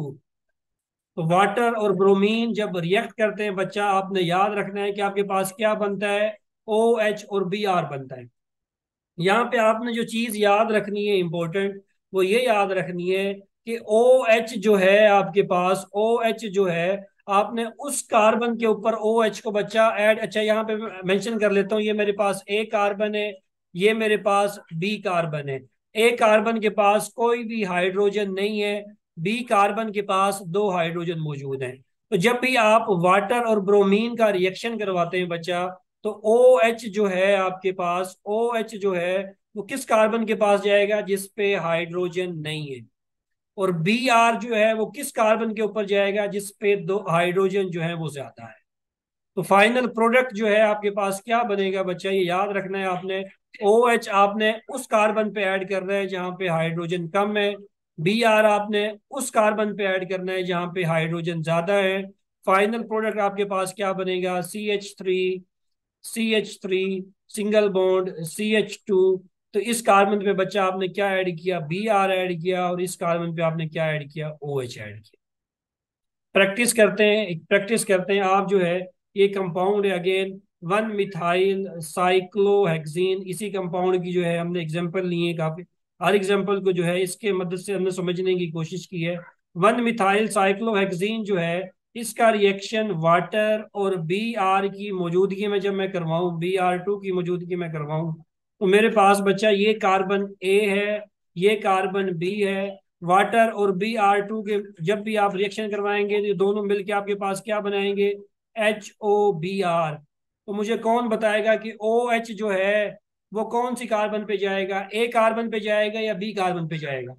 तो वाटर और ब्रोमीन जब रिएक्ट करते हैं बच्चा, आपने याद रखना है कि आपके पास क्या बनता है, ओ एच और बी आर बनता है। यहाँ पे आपने जो चीज याद रखनी है इंपॉर्टेंट, वो ये याद रखनी है कि ओ एच जो है आपके पास, ओ एच जो है आपने उस कार्बन के ऊपर ओ एच को बच्चा ऐड, अच्छा यहाँ पे मेंशन कर लेता हूँ, ये मेरे पास ए कार्बन है, ये मेरे पास बी कार्बन है। ए कार्बन के पास कोई भी हाइड्रोजन नहीं है, बी कार्बन के पास दो हाइड्रोजन मौजूद हैं। तो जब भी आप वाटर और ब्रोमीन का रिएक्शन करवाते हैं बच्चा, तो ओ एच जो है आपके पास, ओ एच जो है वो किस कार्बन के पास जाएगा, जिस पे हाइड्रोजन नहीं है, और बी आर जो है वो किस कार्बन के ऊपर जाएगा, जिस पे दो हाइड्रोजन जो है वो ज्यादा है। तो फाइनल प्रोडक्ट जो है आपके पास क्या बनेगा बच्चा, ये याद रखना है आपने, ओ एच आपने उस कार्बन पे ऐड करना है जहां पे हाइड्रोजन कम है, बी आर आपने उस कार्बन पे ऐड करना है जहां पे हाइड्रोजन ज्यादा है। फाइनल प्रोडक्ट आपके पास क्या बनेगा, C H three, C H three single bond C H two. तो इस कार्बन पे बच्चा आपने क्या ऐड किया, बी आर ऐड किया, और इस कार्बन पे आपने क्या ऐड किया, ओ एच ऐड किया। प्रैक्टिस करते हैं, प्रैक्टिस करते हैं आप जो है, ये कंपाउंड है अगेन, वन मिथाइल साइक्लोहेक्सीन, इसी कंपाउंड की जो है हमने एग्जांपल लिए हैं काफी, हर एग्जांपल को जो है इसके मदद से हमने समझने की कोशिश की है। वन मिथाइल साइक्लोहेक्सीन जो है, इसका रिएक्शन वाटर और बी आर की मौजूदगी में जब मैं करवाऊं, बी आर टू की मौजूदगी में करवाऊं, तो मेरे पास बच्चा ये कार्बन ए है, ये कार्बन बी है, वाटर और बी आर टू के जब भी आप रिएक्शन करवाएंगे तो दोनों मिलके आपके पास क्या बनाएंगे, एच ओ बी आर। तो मुझे कौन बताएगा कि ओ एच जो है वो कौन सी कार्बन पे जाएगा, ए कार्बन पे जाएगा या बी कार्बन पे जाएगा।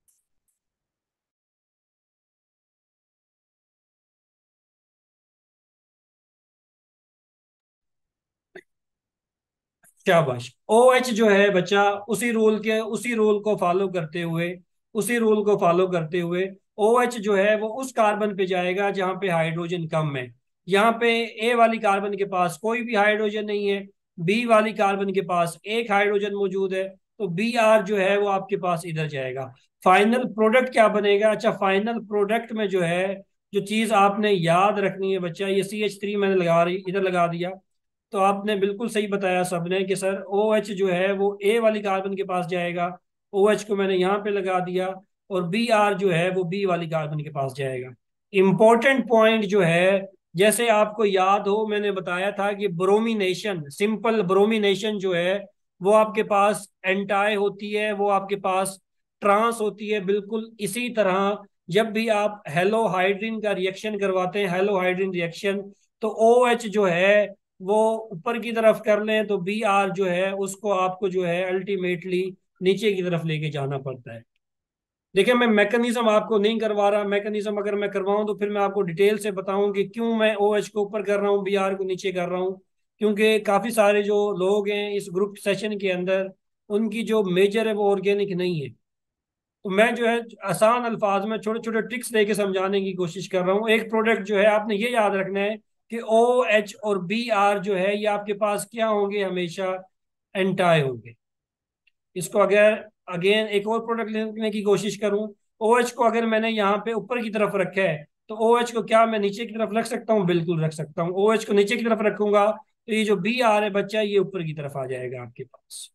शाबाश, ओ एच जो है बच्चा उसी रूल के, उसी रूल को फॉलो करते हुए, उसी रूल को फॉलो करते हुए ओ एच जो है वो उस कार्बन पे जाएगा जहां पे हाइड्रोजन कम है। यहाँ पे ए वाली कार्बन के पास कोई भी हाइड्रोजन नहीं है, बी वाली कार्बन के पास एक हाइड्रोजन मौजूद है, तो बी आर जो है वो आपके पास इधर जाएगा। फाइनल प्रोडक्ट क्या बनेगा, अच्छा फाइनल प्रोडक्ट में जो है, जो चीज आपने याद रखनी है बच्चा, ये सी एच थ्री मैंने लगा रही इधर लगा दिया, तो आपने बिल्कुल सही बताया सबने कि सर ओ एच जो है वो ए वाली कार्बन के पास जाएगा, ओ एच को मैंने यहाँ पे लगा दिया, और बी आर जो है वो बी वाली कार्बन के पास जाएगा। इंपॉर्टेंट पॉइंट जो है, जैसे आपको याद हो मैंने बताया था कि ब्रोमिनेशन, सिंपल ब्रोमिनेशन जो है वो आपके पास एंटाई होती है, वो आपके पास ट्रांस होती है, बिल्कुल इसी तरह जब भी आप हेलो हाइड्रिन का रिएक्शन करवाते हैं, हेलो हाइड्रिन रिएक्शन, तो ओ एच जो है वो ऊपर की तरफ कर लें तो बी आर जो है उसको आपको जो है अल्टीमेटली नीचे की तरफ लेके जाना पड़ता है। देखिए मैं मैकेनिज्म आपको नहीं करवा रहा, मैकेनिज्म अगर मैं करवाऊं तो फिर मैं आपको डिटेल से बताऊं कि क्यों मैं ओ एच को ऊपर कर रहा हूँ, बी आर को नीचे कर रहा हूँ। क्योंकि काफी सारे जो लोग हैं इस ग्रुप सेशन के अंदर, उनकी जो मेजर है वो ऑर्गेनिक नहीं है। तो मैं जो है आसान अल्फाज में छोटे छोटे ट्रिक्स देके समझाने की कोशिश कर रहा हूँ। एक प्रोडक्ट जो है आपने ये याद रखना है कि ओ एच और बी आर जो है ये आपके पास क्या होंगे, हमेशा एंटाई होंगे। इसको अगर अगेन एक और प्रोडक्ट लेने की कोशिश करूं, ओ एच को अगर मैंने यहाँ पे ऊपर की तरफ रखा है तो ओ एच को क्या मैं नीचे की तरफ रख सकता हूँ? बिल्कुल रख सकता हूँ। ओ एच को नीचे की तरफ रखूंगा तो ये जो बी आर है बच्चा ये ऊपर की तरफ आ जाएगा आपके पास।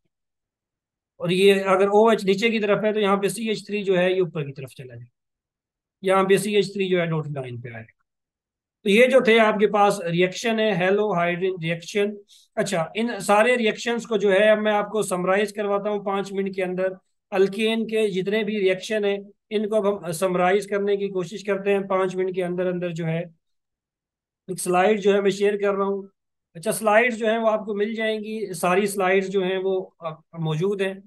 और ये अगर ओ एच नीचे की तरफ है तो यहाँ पे सी एच थ्री जो है ये ऊपर की तरफ चला जाएगा, यहाँ पे सी एच थ्री जो है डॉट लाइन पे आएगा। तो ये जो थे आपके पास रिएक्शन है, हेलो हाइड्रोजन रिएक्शन। अच्छा, इन सारे रिएक्शंस को जो है अब मैं आपको समराइज करवाता हूँ पांच मिनट के अंदर। अल्केन के जितने भी रिएक्शन है इनको अब हम समराइज करने की कोशिश करते हैं पांच मिनट के अंदर अंदर जो है। एक स्लाइड जो है मैं शेयर कर रहा हूँ। अच्छा, स्लाइड्स जो है वो आपको मिल जाएंगी, सारी स्लाइड्स जो हैं वो अ, मौजूद हैं।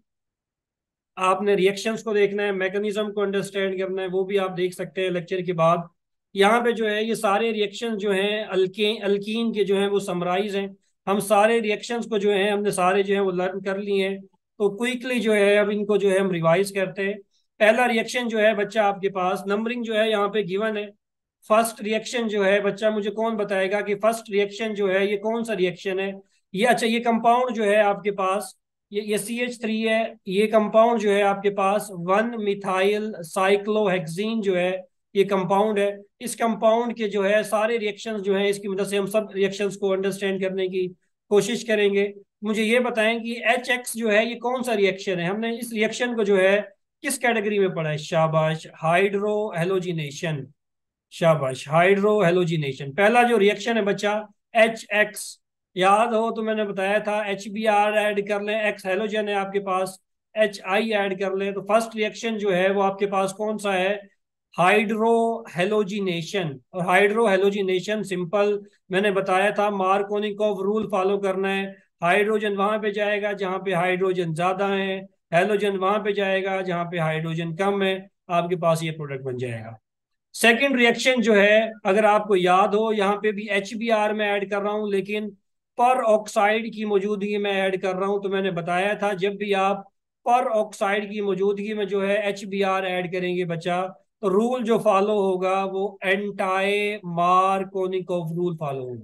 आपने रिएक्शंस को देखना है, मैकेनिज्म को अंडरस्टैंड करना है, वो भी आप देख सकते हैं लेक्चर के बाद। यहाँ पे जो है ये सारे रिएक्शन जो हैं अल्के अल्कीन के जो हैं वो समराइज हैं। हम सारे रिएक्शंस को जो है हमने सारे जो है वो लर्न कर लिए हैं। तो क्विकली जो है अब इनको जो है हम रिवाइज करते हैं। पहला रिएक्शन जो है बच्चा आपके पास नंबरिंग जो है यहाँ पे गिवन है। फर्स्ट रिएक्शन जो है बच्चा मुझे कौन बताएगा कि फर्स्ट रिएक्शन जो है ये कौन सा रिएक्शन है? ये अच्छा, ये कंपाउंड जो है आपके पास, ये ये सी एच थ्री है। ये कंपाउंड जो है आपके पास वन मिथाइल साइक्लोहेक्सीन जो है ये कंपाउंड है। इस कंपाउंड के जो है सारे रिएक्शंस जो है इसकी मदद से हम सब रिएक्शंस को अंडरस्टैंड करने की कोशिश करेंगे। मुझे ये बताएं कि एच एक्स जो है ये कौन सा रिएक्शन है? हमने इस रिएक्शन को जो है किस कैटेगरी में पढ़ा है? शाबाश, हाइड्रो हेलोजिनेशन। शाबाश, हाइड्रो हेलोजिनेशन। पहला जो रिएक्शन है बच्चा एच एक्स, याद हो तो मैंने बताया था एच बी आर ऐड कर लें, एक्स हेलोजन है आपके पास, एच आई ऐड कर लें तो फर्स्ट रिएक्शन जो है वो आपके पास कौन सा है? Hydrohalogenation. और हाइड्रो हेलोजिनेशन सिंपल मैंने बताया था, मार्कोनिकोव रूल फॉलो करना है। हाइड्रोजन वहां पे जाएगा जहां पे हाइड्रोजन ज्यादा है, हेलोजन वहां पे जाएगा जहां पे हाइड्रोजन कम है, आपके पास ये प्रोडक्ट बन जाएगा। सेकंड रिएक्शन जो है अगर आपको याद हो यहाँ पे भी एच बी आर में ऐड कर रहा हूं लेकिन पर ऑक्साइड की मौजूदगी में ऐड कर रहा हूं। तो मैंने बताया था जब भी आप पर ऑक्साइड की मौजूदगी में जो है एच बी आर ऐड करेंगे बच्चा, तो रूल जो फॉलो होगा वो एंटाई मार्कोनिकोव रूल फॉलो होगा।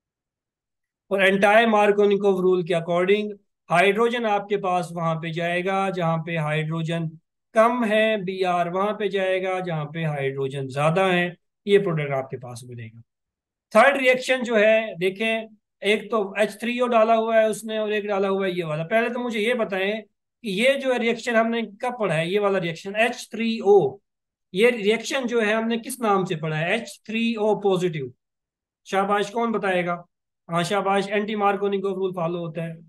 और एंटाई मार्कोनिकोव रूल के अकॉर्डिंग हाइड्रोजन आपके पास वहां पे जाएगा जहां पे हाइड्रोजन कम है, बी आर वहां पे जाएगा जहां पे हाइड्रोजन ज्यादा है। ये प्रोडक्ट आपके पास मिलेगा। थर्ड रिएक्शन जो है देखें, एक तो एच थ्री ओ डाला हुआ है उसने और एक डाला हुआ है ये वाला। पहले तो मुझे ये बताएं कि ये जो रिएक्शन हमने कब पढ़ा है? ये वाला रिएक्शन एच थ्री ओ, ये रिएक्शन जो है हमने किस नाम से पढ़ा है? H three O positive. शाबाश, कौन बताएगा? हाँ शाबाश, एंटी मार्कोनिकोव रूल फॉलो होता है।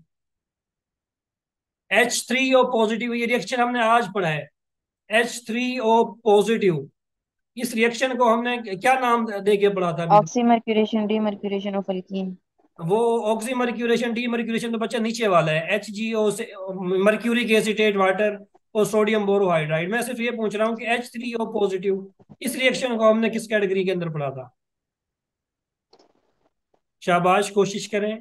एच थ्री ओ पॉजिटिव ये रिएक्शन हमने आज पढ़ा है, एच थ्री ओ पॉजिटिव। इस रिएक्शन को हमने क्या नाम दे के पढ़ा था अभी? Oxymercuration demercuration of alkene. वो ऑक्सी मर्क्यूरेशन डी मर्क्यूरेशन तो बच्चा नीचे वाला है, एच जी ओ से मर्क्यूरिक एसिटेट वाटर और सोडियम बोरोहाइड्राइड। मैं सिर्फ ये पूछ रहा हूँ कि एच थ्री ओ पॉजिटिव इस रिएक्शन को हमने किस कैटेगरी के अंदर पढ़ा था? शाबाश, कोशिश करें।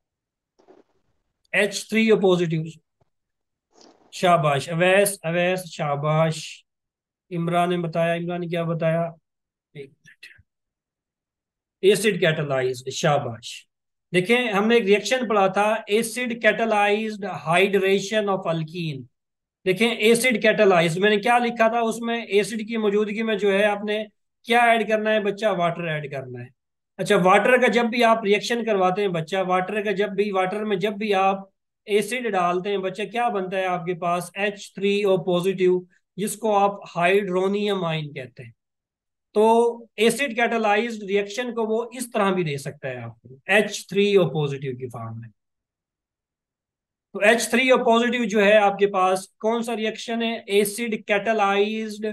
H three O positive. शाबाश अवैस, अवैस शाबाश। इमरान ने बताया, इमरान ने क्या बताया? एक मिनट। एसिड कैटलाइज्ड, शाबाश। देखें हमने एक रिएक्शन पढ़ा था, acid catalysed hydration of alkene. देखें एसिड कैटलाइज्ड मैंने क्या लिखा था उसमें? एसिड की मौजूदगी में जो है आपने क्या ऐड करना है बच्चा? वाटर ऐड करना है। अच्छा, वाटर का जब भी आप रिएक्शन करवाते हैं बच्चा, वाटर का जब भी वाटर में जब भी आप एसिड डालते हैं बच्चा, क्या बनता है आपके पास? एच थ्री ओ पॉजिटिव, जिसको आप हाइड्रोनियम आइन कहते हैं। तो एसिड कैटलाइज्ड रिएक्शन को वो इस तरह भी दे सकता है आपको, एच थ्री ओ पॉजिटिव की फॉर्म में। तो एच थ्री ओ पॉजिटिव जो है आपके पास कौन सा रिएक्शन है? एसिड कैटलाइज्ड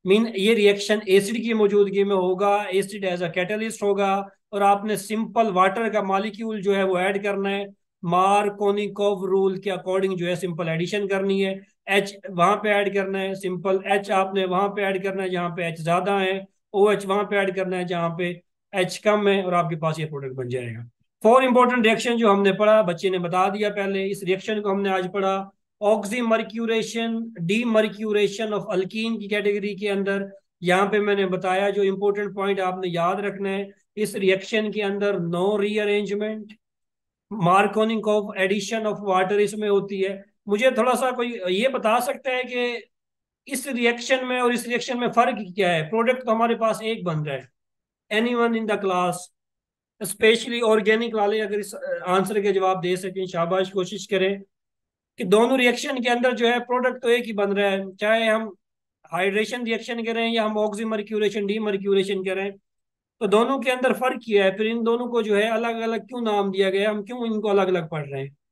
मीन ये रिएक्शन एसिड की मौजूदगी में होगा, एसिड एज अ कैटलिस्ट होगा, और आपने सिंपल वाटर का मॉलिक्यूल जो है वो ऐड करना है। मार्कोनिकोव रूल के अकॉर्डिंग जो है सिंपल एडिशन करनी है। एच वहां पे ऐड करना है, सिंपल एच आपने वहां पे ऐड करना है जहां पे एच ज्यादा है, ओ एच वहां पे ऐड करना है जहां पे एच कम है, और आपके पास ये प्रोडक्ट बन जाएगा। फोर इंपॉर्टेंट रिएक्शन जो हमने पढ़ा, बच्चे ने बता दिया पहले। इस रिएक्शन को हमने आज पढ़ा ऑक्सीमर्क्यूरेशन, डीमर्क्यूरेशन ऑफ अल्कीन की कैटेगरी के अंदर। यहाँ पे मैंने बताया जो इंपॉर्टेंट पॉइंट आपने याद रखना है, इस रिएक्शन के अंदर no rearrangement, Markovnikov addition of water इसमें होती है। मुझे थोड़ा सा कोई ये बता सकता है कि इस रिएक्शन में और इस रिएक्शन में फर्क क्या है? प्रोडक्ट तो हमारे पास एक बन रहा है। Any one in the class, specially organic वाले अगर इस आंसर के जवाब दे सकें, शाबाश, कोशिश करें। कि दोनों रिएक्शन के अंदर जो है प्रोडक्ट तो एक ही बन रहा है, चाहे हम हाइड्रेशन रिएक्शन करें या हम ऑक्सीमर्क्यूरेशन डीमर्क्यूरेशन करें, तो दोनों के अंदर फर्क किया है। फिर इन दोनों को जो है अलग अलग क्यों नाम दिया गया, हम क्यों इनको अलग अलग पढ़ रहे हैं?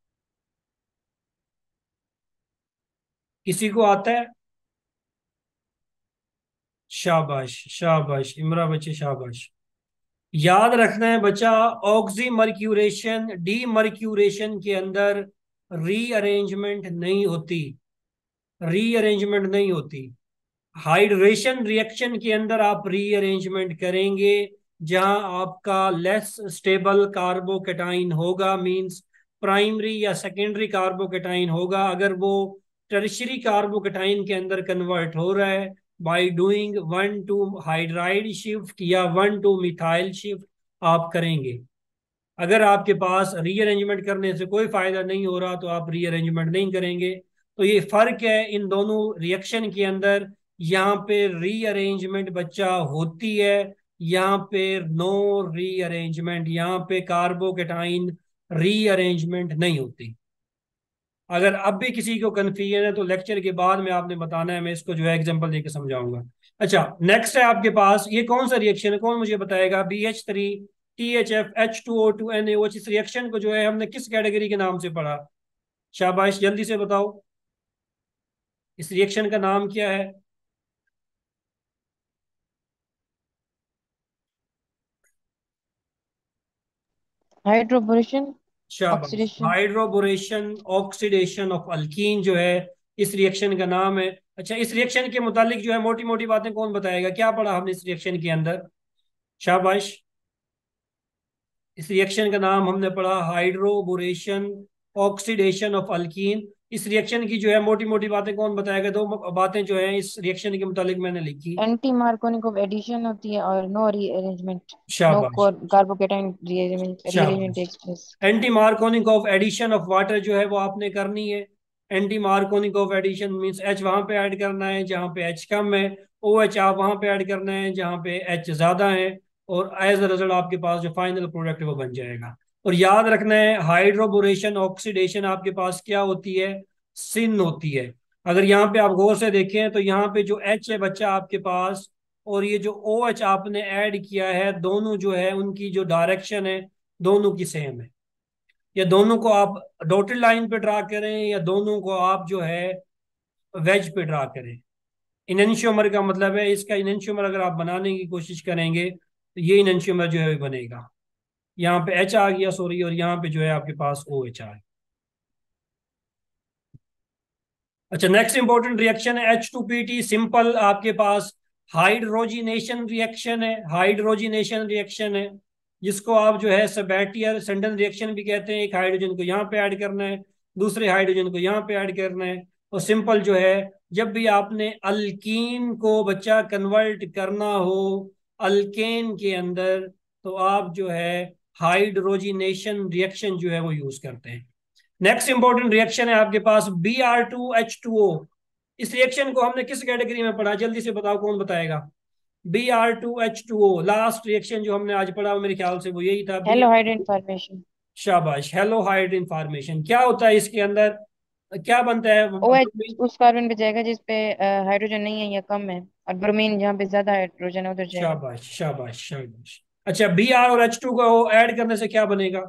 किसी को आता है? शाबाश शाबाश इमरा बच्चे, शाबाश। याद रखना है बच्चा, ऑक्सीमर्क्यूरेशन डीमर्क्यूरेशन के अंदर रीअरेंजमेंट नहीं होती, रीअरेंजमेंट नहीं होती। हाइड्रेशन रिएक्शन के अंदर आप रीअरेंजमेंट करेंगे जहां आपका लेस स्टेबल कार्बोकेटाइन होगा, मींस प्राइमरी या सेकेंडरी कार्बोकेटाइन होगा। अगर वो टर्शरी कार्बोकेटाइन के अंदर कन्वर्ट हो रहा है by doing one two hydride shift या वन टू मिथाइल शिफ्ट आप करेंगे। अगर आपके पास रीअरेंजमेंट करने से कोई फायदा नहीं हो रहा तो आप रीअरेंजमेंट नहीं करेंगे। तो ये फर्क है इन दोनों रिएक्शन के अंदर। यहाँ पे रीअरेंजमेंट बच्चा होती है, यहाँ पे नो रीअरेंजमेंट, यहाँ पे कार्बोकेटाइन रीअरेंजमेंट नहीं होती। अगर अब भी किसी को कंफ्यूजन है तो लेक्चर के बाद में आपने बताना है, मैं इसको जो है एग्जांपल देकर समझाऊंगा। अच्छा, नेक्स्ट है आपके पास, ये कौन सा रिएक्शन है, कौन मुझे बताएगा? B H three T H F H two O two N A O H, इस रिएक्शन को जो है हमने किस कैटेगरी के नाम से पढ़ा? शाबाश, जल्दी से बताओ, इस रिएक्शन का नाम क्या है? हाइड्रोबोरेशन शाबाश, oxidation. Hydroboration oxidation of alkene जो है इस रिएक्शन का नाम है। अच्छा, इस रिएक्शन के मुतालिक जो है मोटी मोटी बातें कौन बताएगा, क्या पढ़ा हमने इस रिएक्शन के अंदर? शाबाश, इस रिएक्शन का नाम हमने पढ़ा हाइड्रोबोरेशन ऑक्सीडेशन ऑफ अल्कीन। इस रिएक्शन की जो है मोटी मोटी बातें कौन बताएगा? दो बातें जो है इस रिएक्शन के मुतालिक मैंने लिखी। एंटी मार्कोनिक एडिशन होती है और नो रीअरेंजमेंट। नो शाबाश कार्बोकेटाइन रीअरेंजमेंट रीअरेंजमेंट शाबाश। Takes place. Anti Markovnikov addition of water जो है वो आपने करनी है। Anti Markovnikov addition means H वहां पे ऐड करना है जहां पे एच कम है, ओ एच आप वहां पे ऐड करना है जहां पे एच ज्यादा है, और एज अ रिजल्ट आपके पास जो फाइनल प्रोडक्ट है वो बन जाएगा। और याद रखना है हाइड्रोबोरेशन ऑक्सीडेशन आपके पास क्या होती है? सिन होती है। अगर यहाँ पे आप गौर से देखें तो यहाँ पे जो एच है बच्चा आपके पास, और ये जो ओ एच आपने ऐड किया है, दोनों जो है उनकी जो डायरेक्शन है दोनों की सेम है। या दोनों को आप डॉटेड लाइन पे ड्रा करें या दोनों को आप जो है वेज पे ड्रा करें। इनशियोमर का मतलब है, इसका इनशियोमर अगर आप बनाने की कोशिश करेंगे तो ये इनशियोमर जो है बनेगा। यहाँ पे एच आ गया, सॉरी, और यहाँ पे जो है आपके पास ओ एच आ गया। अच्छा, नेक्स्ट इंपॉर्टेंट रिएक्शन है H two P T, simple आपके पास हाइड्रोजिनेशन रिएक्शन है, हाइड्रोजिनेशन रिएक्शन है, जिसको आप जो है सबैटियर सेंडन रिएक्शन भी कहते हैं। एक हाइड्रोजन को यहाँ पे ऐड करना है, दूसरे हाइड्रोजन को यहाँ पे ऐड करना है। और सिंपल जो है, जब भी आपने अल्कीन को बच्चा कन्वर्ट करना हो अल्केन के अंदर, तो आप जो है हाइड्रोजिनेशन रिएक्शन जो है वो यूज करते हैं। नेक्स्ट इंपॉर्टेंट रिएक्शन है आपके पास B R two H two O. इस रिएक्शन को हमने किस कैटेगरी में पढ़ा, जल्दी से बताओ, कौन बताएगा? B R two H two O, last reaction जो हमने आज पढ़ा मेरे ख्याल से वो यही था, बी। Halohydrate formation. शाबाश, हेलोहाइड्रिन फॉर्मेशन। क्या होता है इसके अंदर, क्या बनता है? ओ एच उस कार्बन पे जाएगा जिस पे हाइड्रोजन नहीं है या कम है, और ब्रोमीन जहाँ पे ज्यादा हाइड्रोजन है उधर जाएगा। शाबाश शाबाश शाबाश। अच्छा, बी आर और एच टू को ऐड करने से क्या बनेगा?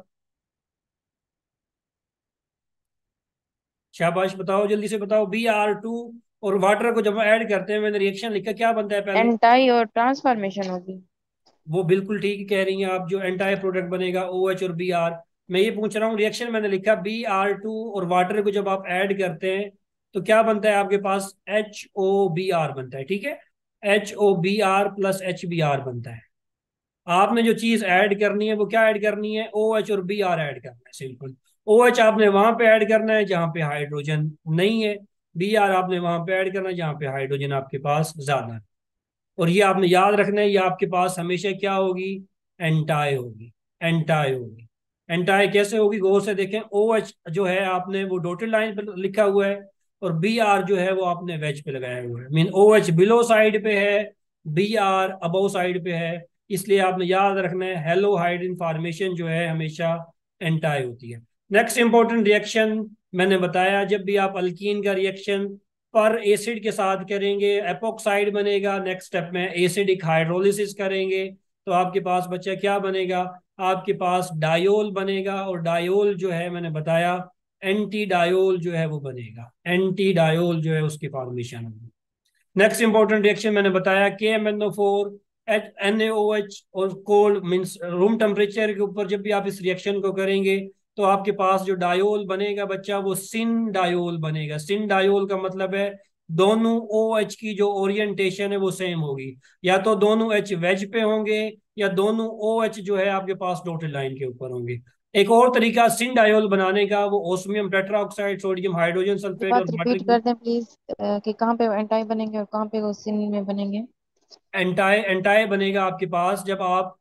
शाबाश, बताओ, जल्दी से बताओ, बी आर टू और वाटर को जब ऐड करते हैं, मैंने रिएक्शन लिखा, क्या बनता है पहले? एंटाई और ट्रांसफॉर्मेशन होगी। वो बिल्कुल ठीक कह रही हैं आप, जो एंटायर प्रोडक्ट बनेगा ओ एच और बी आर। मैं ये पूछ रहा हूँ, रिएक्शन मैंने लिखा बी आर टू, और वाटर को जब आप ऐड करते हैं तो क्या बनता है आपके पास? एच ओ बी आर बनता है, ठीक है। H O B R plus H B R बनता है। आपने जो चीज ऐड करनी है वो क्या ऐड करनी है? ओ एच और बी आर ऐड करना है, सिंपल। ओ एच आपने वहां पे ऐड करना है जहां पे हाइड्रोजन नहीं है, बी आर आपने वहां पे ऐड करना है जहां पे हाइड्रोजन आपके पास ज्यादा है। और ये आपने याद रखना है, ये आपके पास हमेशा क्या होगी? एंटाई होगी। एंटाई होगी। एंटाई कैसे होगी? गौर से देखें, ओ एच जो है आपने वो डॉटेड लाइन पे लिखा हुआ है, और बी आर जो है वो आपने वेज पे लगाया हुआ है। Mean O H below side पे है, बी आर अबव साइड पे है। इसलिए आपने याद रखना है, हेलो हाइड्रोजन फॉर्मेशन जो है हमेशा एंटाई होती है। नेक्स्ट इंपॉर्टेंट रिएक्शन मैंने बताया, जब भी आप अल्कीन का रिएक्शन पर एसिड के साथ करेंगे एपोक्साइड बनेगा। नेक्स्ट स्टेप में एसिडिक हाइड्रोलिसिस करेंगे तो आपके पास बच्चा क्या बनेगा? आपके पास डायोल बनेगा, और डायोल जो है मैंने बताया एंटी डायोल जो है वो बनेगा, एंटी डायोल जो है उसकी फॉर्मेशन होगी। नेक्स्ट इंपॉर्टेंट रिएक्शन मैंने बताया K M N O four H N A O H और कोल्ड मीन्स रूम टेम्परेचर के ऊपर जब भी आप इस रिएक्शन को करेंगे तो आपके पास जो डायोल बनेगा बच्चा वो सिन डायोल बनेगा। सिन डायोल का मतलब है दोनों ओ एच की जो ओरिएंटेशन है वो सेम होगी, या तो दोनों एच वेज पे होंगे या दोनों ओ एच जो है आपके पास डॉटेड लाइन के ऊपर होंगे। एक और तरीका सिन डायोल बनाने का, वो ओस्मियम टेट्राऑक्साइड सोडियम हाइड्रोजन ये सल्फेट और बात वाटर रिपीट की कर दें प्लीज, कि कहाँ पे एंटाई बनेंगे और कहाँ पे वो सिन में बनेंगे। एंटाई एंटाई बनेगा आपके पास जब आप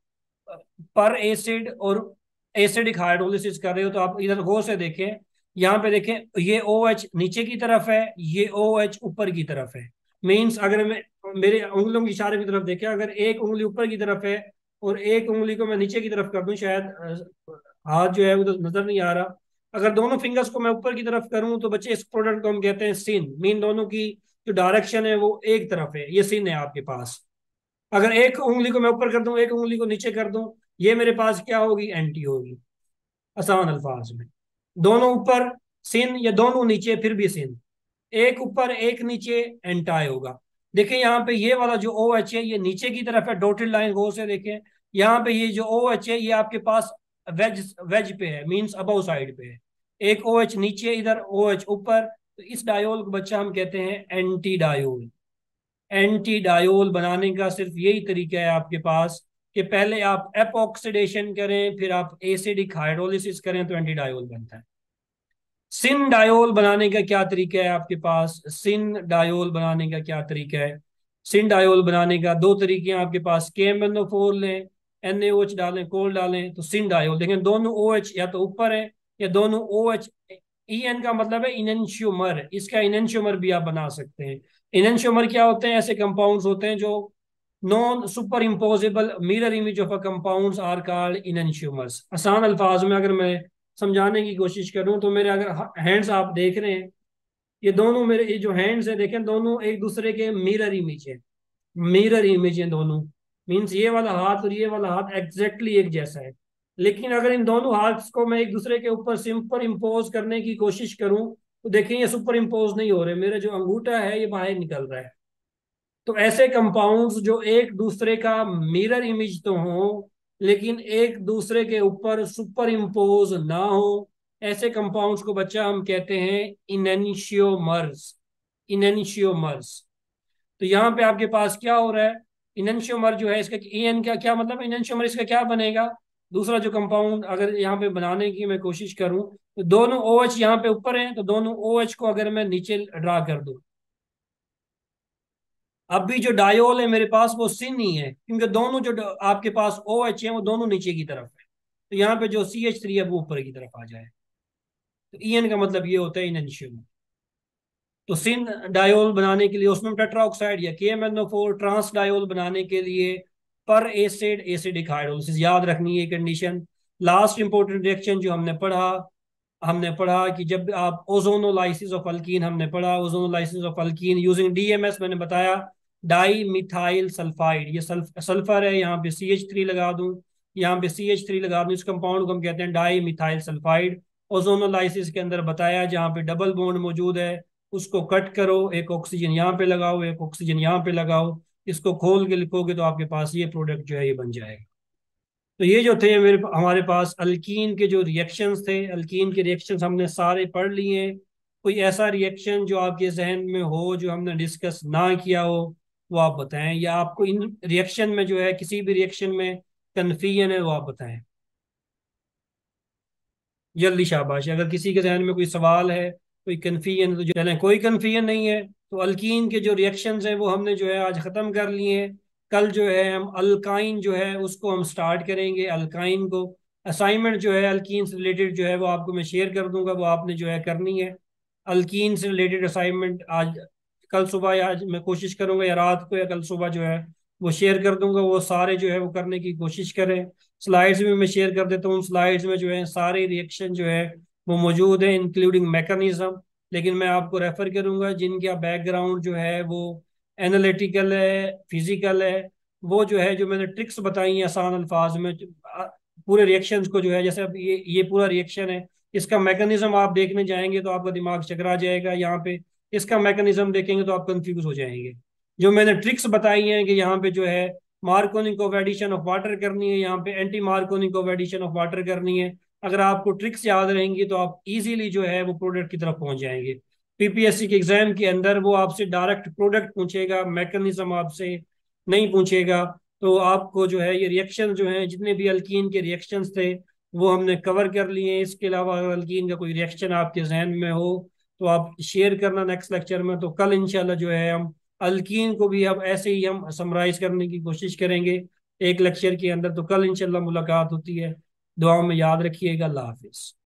पर एसिड और एसिडिक हाइड्रोलिसिस कर रहे हो। तो आप इधर गौर से देखें, यहाँ पे देखें, ये ओ एच नीचे की तरफ है, ये ओ एच ऊपर की तरफ है। मीन्स अगर मैं मेरे उंगलियों के इशारे की तरफ देखें, अगर एक उंगली ऊपर की तरफ है और एक उंगली को मैं नीचे की तरफ कर दूं, शायद अ, हाथ जो है वो तो नजर नहीं आ रहा। अगर दोनों फिंगर्स को मैं ऊपर की तरफ करूं तो बच्चे इस प्रोडक्ट को हम कहते हैं सिन। मीन दोनों की जो डायरेक्शन है वो एक तरफ है, ये सिन है आपके पास। अगर एक उंगली को मैं ऊपर कर दूं, एक उंगली को नीचे कर दूं, ये मेरे पास क्या होगी? एंटी होगी। आसान अल्फाज में, दोनों ऊपर सिन या दोनों नीचे फिर भी सिन। एक ऊपर एक नीचे एंटाई होगा। देखिए यहाँ पे ये वाला जो ओ एच है ये नीचे की तरफ है, डॉटेड लाइन गौर से देखें। यहाँ पे ये जो ओ एच है ये आपके पास वेज वेज पे है, मींस अबव साइड पे है। एक ओ एच नीचे, इधर ओ एच ऊपर। तो इस डायोल को बच्चा हम कहते हैं एंटी डायोल। एंटी डायोल बनाने का सिर्फ यही तरीका है आपके पास कि पहले आप एपॉक्सीडेशन करें, फिर आप एसिडिक हाइड्रोलिसिस करें तो एंटी डायोल बनता है। सिन डायोल बनाने का क्या तरीका है आपके पास? सिन डायोल बनाने का क्या तरीका है? सिन डायोल बनाने का दो तरीके हैं आपके पास। K M N O four लें, एन ए ओ एच डालें, कोल डालें तो सिन डायोल। देखें दोनों ओ एच या तो ऊपर है या दोनों ओ एच। ई एन का मतलब है इनेंशियोमर, इसका इनेंशियोमर भी आप बना सकते हैं। इनेंशियोमर क्या होते हैं? ऐसे कंपाउंड्स होते हैं जो non superimposable mirror image of a compounds are called enantiomers. आसान अल्फाज में अगर मैं समझाने की कोशिश करूं तो मेरे अगर हैंड्स आप देख रहे हैं, ये दोनों मेरे ये जो हैंड्स है देखें, दोनों एक दूसरे के मिरर इमेज है। मिरर इमेज है दोनों। मीन्स ये वाला हाथ और ये वाला हाथ एग्जैक्टली एक जैसा है। लेकिन अगर इन दोनों हाथ्स को मैं एक दूसरे के ऊपर सुपर इम्पोज करने की कोशिश करूं तो देखिए ये सुपर इम्पोज नहीं हो रहे, मेरा जो अंगूठा है ये बाहर निकल रहा है। तो ऐसे कंपाउंड्स जो एक दूसरे का मिरर इमेज तो हो लेकिन एक दूसरे के ऊपर सुपर इम्पोज ना हो, ऐसे कंपाउंड्स को बच्चा हम कहते हैं इनेंशियोमर्स। इनेंशियोमर्स। तो यहाँ पे आपके पास क्या हो रहा है? इनेंशियोमर जो है इसका एन क्या क्या मतलब है? इनेंशियोमर इसका क्या बनेगा? दूसरा जो कंपाउंड अगर यहाँ पे बनाने की मैं कोशिश करूं तो दोनों ओ एच यहाँ पे ऊपर हैं, तो दोनों ओ एच को अगर मैं नीचे ड्रा कर दूं, अब भी जो डायोल है मेरे पास वो सिन ही है, क्योंकि दोनों जो ड- आपके पास ओ एच है वो दोनों नीचे की तरफ है। तो यहाँ पे जो सी एच थ्री है वो ऊपर की तरफ आ जाए। तो ई एन का मतलब ये होता है इनेंशियोमर। तो सिन डायोल बनाने के लिए उसमें टेट्राऑक्साइड या K M N O four, trans diol बनाने के लिए पर एसिड एसिडिक हाइड्रोलिसिस। याद रखनी है कंडीशन। लास्ट इंपॉर्टेंट रिएक्शन जो हमने पढ़ा, हमने पढ़ा कि जब आप ओजोनोलाइसिस ऑफ अल्कीन हमने पढ़ा, ozonolysis of alkene using DMS मैंने बताया डाई मिथाइल सल्फाइड। ये सल्फ सल्फर है, यहाँ पे सी एच थ्री लगा दूं, यहाँ पे सी एच थ्री लगा दूं, इस कंपाउंड को हम कहते हैं डाई मिथाइल सल्फाइड। ओजोनोलाइसिस के अंदर बताया जहाँ पे डबल बॉन्ड मौजूद है उसको कट करो, एक ऑक्सीजन यहाँ पे लगाओ, एक ऑक्सीजन यहाँ पे लगाओ, इसको खोल के लिखोगे तो आपके पास ये प्रोडक्ट जो है ये बन जाएगा। तो ये जो थे मेरे हमारे पास अल्कीन के जो रिएक्शंस थे, अल्कीन के रिएक्शंस हमने सारे पढ़ लिए हैं। कोई ऐसा रिएक्शन जो आपके जहन में हो जो हमने डिस्कस ना किया हो वो आप बताएं, या आपको इन रिएक्शन में जो है किसी भी रिएक्शन में कन्फ्यूजन है वो आप बताएं जल्दी, शाबाश। अगर किसी के जहन में कोई सवाल है, कोई कन्फ्यूजन है तो जो चलें, कोई कन्फ्यूजन नहीं है तो अल्कीन के जो रिएक्शंस हैं वो हमने जो है आज ख़त्म कर लिए हैं। कल जो है हम अल्काइन जो है उसको हम स्टार्ट करेंगे, अल्काइन को। असाइनमेंट जो है अल्कीन से रिलेटेड जो है वो आपको मैं शेयर कर दूंगा, वो आपने जो है करनी है। अल्कीन से रिलेटेड असाइनमेंट आज, कल सुबह या आज मैं कोशिश करूंगा या रात को या कल सुबह जो है वो शेयर कर दूंगा, वो सारे जो है वो करने की कोशिश करें। स्लाइड्स में मैं शेयर कर देता हूँ, स्लाइड्स में जो है सारे रिएक्शन जो है वो मौजूद है इंक्लूडिंग मैकेनिज्म। लेकिन मैं आपको रेफर करूंगा जिनका बैकग्राउंड जो है वो एनालिटिकल है, फिजिकल है, वो जो है जो मैंने ट्रिक्स बताई हैं आसान अल्फाज में, जो, आ, पूरे रिएक्शंस को जो है, जैसे अब ये ये पूरा रिएक्शन है, इसका मैकेनिज्म आप देखने जाएंगे तो आपका दिमाग चकरा जाएगा। यहाँ पे इसका मैकेनिज्म देखेंगे तो आप कंफ्यूज हो जाएंगे। जो मैंने ट्रिक्स बताई हैं कि यहाँ पे जो है Markovnikov addition of water करनी है, यहाँ पे anti Markovnikov addition of water करनी है। अगर आपको ट्रिक्स याद रहेंगी तो आप इजीली जो है वो प्रोडक्ट की तरफ पहुंच जाएंगे। पीपीएससी के एग्जाम के अंदर वो आपसे डायरेक्ट प्रोडक्ट पूछेगा, मैकेनिज्म आपसे नहीं पूछेगा। तो आपको जो है ये रिएक्शन जो है, जितने भी अल्कीन के रिएक्शंस थे वो हमने कवर कर लिए हैं। इसके अलावा अगर अल्कीन का कोई रिएक्शन आपके जहन में हो तो आप शेयर करना नेक्स्ट लेक्चर में। तो कल इंशाल्लाह जो है हम अल्कीन को भी अब ऐसे ही हम समराइज करने की कोशिश करेंगे एक लेक्चर के अंदर। तो कल इंशाल्लाह मुलाकात होती है। दुआ में याद रखिएगा। अल्लाह हाफिज।